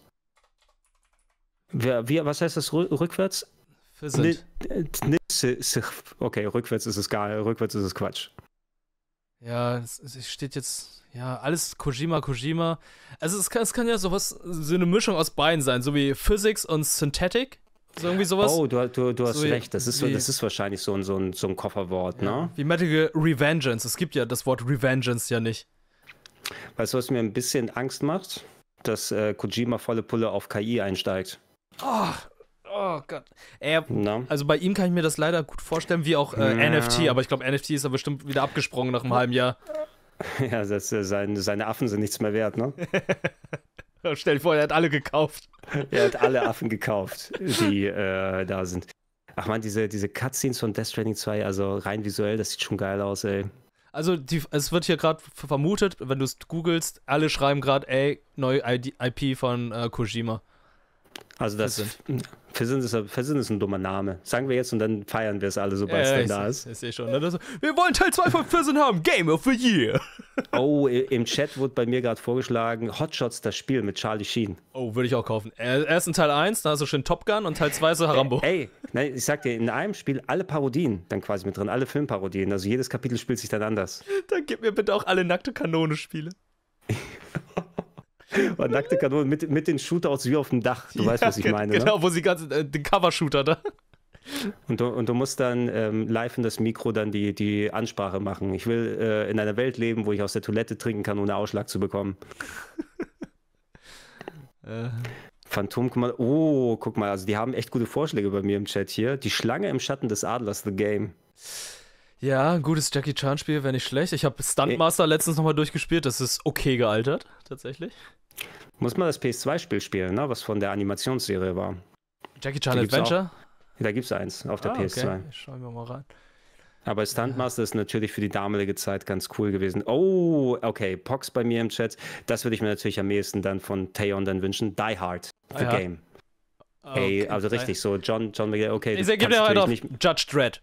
Was heißt das rückwärts? Physint. Okay, rückwärts ist es rückwärts ist es Quatsch. Ja, es steht jetzt, ja, alles Kojima. Also es kann ja sowas, so eine Mischung aus beiden sein, so wie Physics und Synthetic. So irgendwie sowas. Oh, du hast so recht. Das ist wahrscheinlich so ein Kofferwort, ja, ne? Wie Metal Gear Revengeance. Es gibt ja das Wort Revengeance ja nicht. Weißt du, was mir ein bisschen Angst macht? Dass Kojima volle Pulle auf KI einsteigt. Oh Gott. Also bei ihm kann ich mir das leider gut vorstellen, wie auch NFT. Aber ich glaube, NFT ist ja bestimmt wieder abgesprungen nach einem halben Jahr. Ja, seine Affen sind nichts mehr wert, ne? Stell dir vor, er hat alle gekauft. Er hat alle Affen gekauft, die da sind. Ach man, diese Cutscenes von Death Stranding 2, also rein visuell, das sieht schon geil aus, ey. Also es wird hier gerade vermutet, wenn du es googelst, alle schreiben gerade, ey, neue IP von Kojima. Also Physint ist ein dummer Name. Sagen wir jetzt und dann feiern wir es alle, sobald es denn da ist. Ich sehe schon. Ne? Wir wollen Teil 2 von Physint haben. Game of the Year. Oh, im Chat wurde bei mir gerade vorgeschlagen, Hotshots, das Spiel mit Charlie Sheen. Oh, würde ich auch kaufen. Erst in Teil 1, da hast du schön Top Gun und Teil 2 ist so Rambo. Ey, nein, ich sag dir, in einem Spiel alle Parodien dann quasi mit drin, alle Filmparodien. Also jedes Kapitel spielt sich dann anders. Dann gib mir bitte auch alle nackte Kanone-Spiele. Und nackte Kanone mit den Shootouts wie auf dem Dach. Du weißt, was ich meine. Genau, ne? wo sie den Cover-Shooter da. Und du musst dann live in das Mikro dann die Ansprache machen. Ich will in einer Welt leben, wo ich aus der Toilette trinken kann, ohne Ausschlag zu bekommen. Phantomkommando. Oh, guck mal, also die haben echt gute Vorschläge bei mir im Chat hier. Die Schlange im Schatten des Adlers, The Game. Ja, ein gutes Jackie Chan-Spiel wäre nicht schlecht. Ich habe Stuntmaster letztens nochmal durchgespielt. Das ist okay gealtert, tatsächlich. Muss man das PS2-Spiel spielen, ne? Was von der Animationsserie war. Jackie Chan Adventure? Da gibt es eins auf der PS2. Okay. Schauen wir mal rein. Aber Stuntmaster ist natürlich für die damalige Zeit ganz cool gewesen. Oh, okay, Pox bei mir im Chat. Das würde ich mir natürlich am ehesten dann von Theon dann wünschen. Die Hard, The Game. Ey, also richtig, so John McGee, okay. Ich gebe dir heute auf Judge Dredd.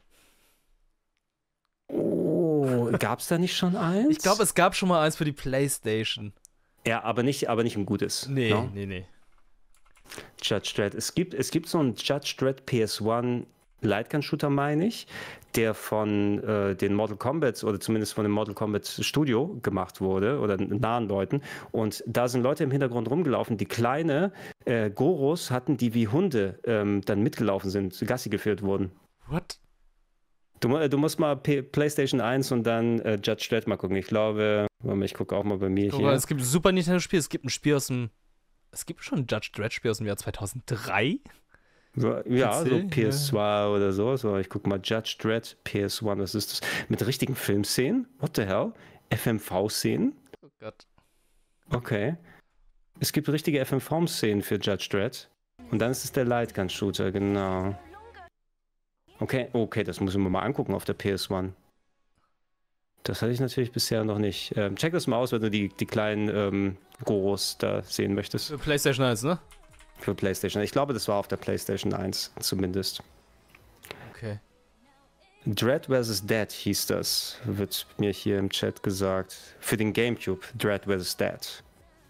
Oh, gab's da nicht schon eins? Ich glaube, es gab schon mal eins für die PlayStation. Ja, aber nicht ein gutes. Nee, no? Nee. Judge Dredd. Es gibt so einen Judge Dredd PS1 Lightgun-Shooter, meine ich, der von den Mortal Kombat oder zumindest von dem Mortal Kombat Studio gemacht wurde oder nahen Leuten. Und da sind Leute im Hintergrund rumgelaufen, die kleine Goros hatten, die wie Hunde dann mitgelaufen sind, Gassi geführt wurden. What? Du musst mal PlayStation 1 und dann Judge Dredd mal gucken. Ich glaube, ich gucke auch mal bei mir hier. Es gibt ein Super Nintendo-Spiel, es gibt ein Spiel es gibt schon ein Judge Dredd-Spiel aus dem Jahr 2003. Ja, so PS2 oder so. Ich guck mal, Judge Dredd, PS1, was ist das? Mit richtigen Filmszenen? What the hell? FMV-Szenen? Oh Gott. Okay. Es gibt richtige FMV-Szenen für Judge Dredd. Und dann ist es der Lightgun-Shooter, genau. Okay, das müssen wir mal angucken auf der PS1. Das hatte ich natürlich bisher noch nicht. Check das mal aus, wenn du die kleinen Goros da sehen möchtest. Für PlayStation 1, ne? Für PlayStation. Ich glaube, das war auf der PlayStation 1 zumindest. Okay. Dread vs. Dead hieß das, wird mir hier im Chat gesagt. Für den GameCube, Dread vs. Dead.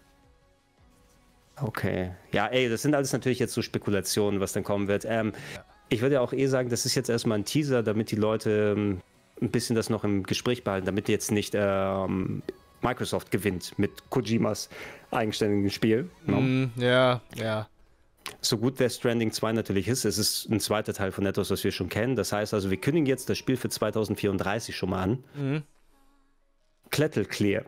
Okay. Ja, ey, das sind alles natürlich jetzt so Spekulationen, was dann kommen wird. Ich würde ja auch sagen, das ist jetzt erstmal ein Teaser, damit die Leute ein bisschen das noch im Gespräch behalten, damit jetzt nicht Microsoft gewinnt mit Kojimas eigenständigen Spiel. No? Ja. So gut Death Stranding 2 natürlich ist, es ist ein zweiter Teil von etwas, was wir schon kennen. Das heißt also, wir kündigen jetzt das Spiel für 2034 schon mal an. Mhm. Clear.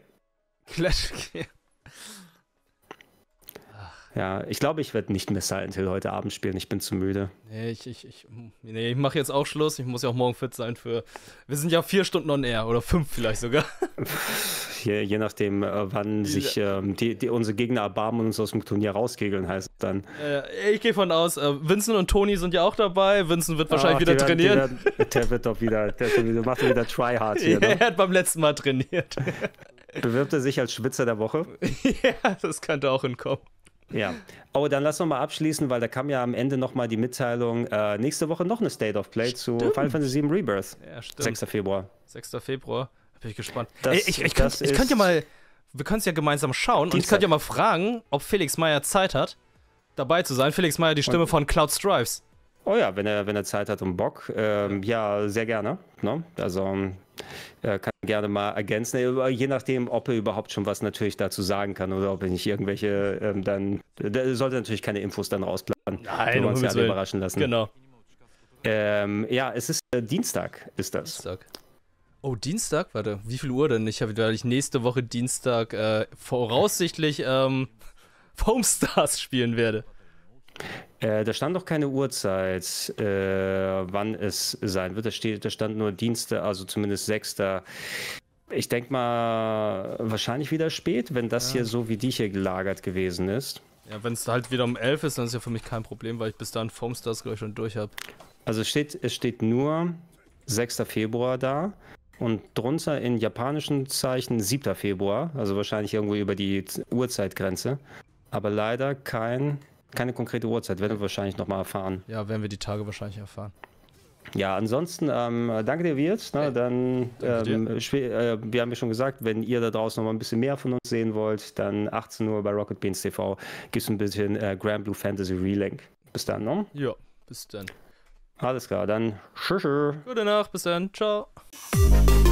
Ja, ich glaube, ich werde nicht mehr Silent Hill heute Abend spielen. Ich bin zu müde. Nee, ich mache jetzt auch Schluss. Ich muss ja auch morgen fit sein für... Wir sind ja 4 Stunden on air oder 5 vielleicht sogar. Je nachdem, wann sich unsere Gegner erbarmen und uns aus dem Turnier rauskegeln, heißt es dann. Ich gehe von aus, Vincent und Toni sind ja auch dabei. Vincent wird wahrscheinlich wieder trainieren. Der wird doch wieder, der macht wieder Tryhard hier. Ne? Er hat beim letzten Mal trainiert. Bewirbt er sich als Schwitzer der Woche? Ja, das könnte auch hinkommen. Ja. Oh, dann lass noch mal abschließen, weil da kam ja am Ende noch mal die Mitteilung, nächste Woche noch eine State of Play zu Final Fantasy VII Rebirth. Ja, stimmt. 6. Februar. 6. Februar. Bin ich gespannt. Das, ich könnte ja mal, wir können es ja gemeinsam schauen und ich könnte ja mal fragen, ob Felix Meyer Zeit hat, dabei zu sein. Felix Meyer, die Stimme von Cloud Strives. Oh ja, wenn er Zeit hat und Bock, ja, sehr gerne. Ne? Also kann gerne mal ergänzen, je nachdem, ob er überhaupt schon was natürlich dazu sagen kann oder ob er nicht irgendwelche der sollte natürlich keine Infos dann rausplanen. Nein, wir uns ja alle überraschen lassen. Genau. Ja, es ist Dienstag, ist das. Dienstag. Oh, Dienstag? Warte, wie viel Uhr denn? Weil ich nächste Woche Dienstag voraussichtlich Foam Stars spielen werde. Da stand noch keine Uhrzeit, wann es sein wird. Da stand nur Dienstag, also zumindest 6. Ich denke mal, wahrscheinlich wieder spät, wenn das hier so wie die hier gelagert gewesen ist. Ja, wenn es halt wieder um 11 ist, dann ist ja für mich kein Problem, weil ich bis dahin Foam Stars gleich schon durch habe. Also es steht nur 6. Februar da und drunter in japanischen Zeichen 7. Februar, also wahrscheinlich irgendwo über die Uhrzeitgrenze. Aber leider keine konkrete Uhrzeit, werden wir wahrscheinlich nochmal erfahren. Ja, werden wir die Tage wahrscheinlich erfahren. Ja, ansonsten danke dir, Wirt. Ne, dann, wir haben ja schon gesagt, wenn ihr da draußen noch mal ein bisschen mehr von uns sehen wollt, dann 18 Uhr bei Rocket Beans TV gibt es ein bisschen Grand Blue Fantasy Relink. Bis dann, ne? Ja, bis dann. Alles klar, dann tschüss. Gute Nacht, bis dann. Ciao.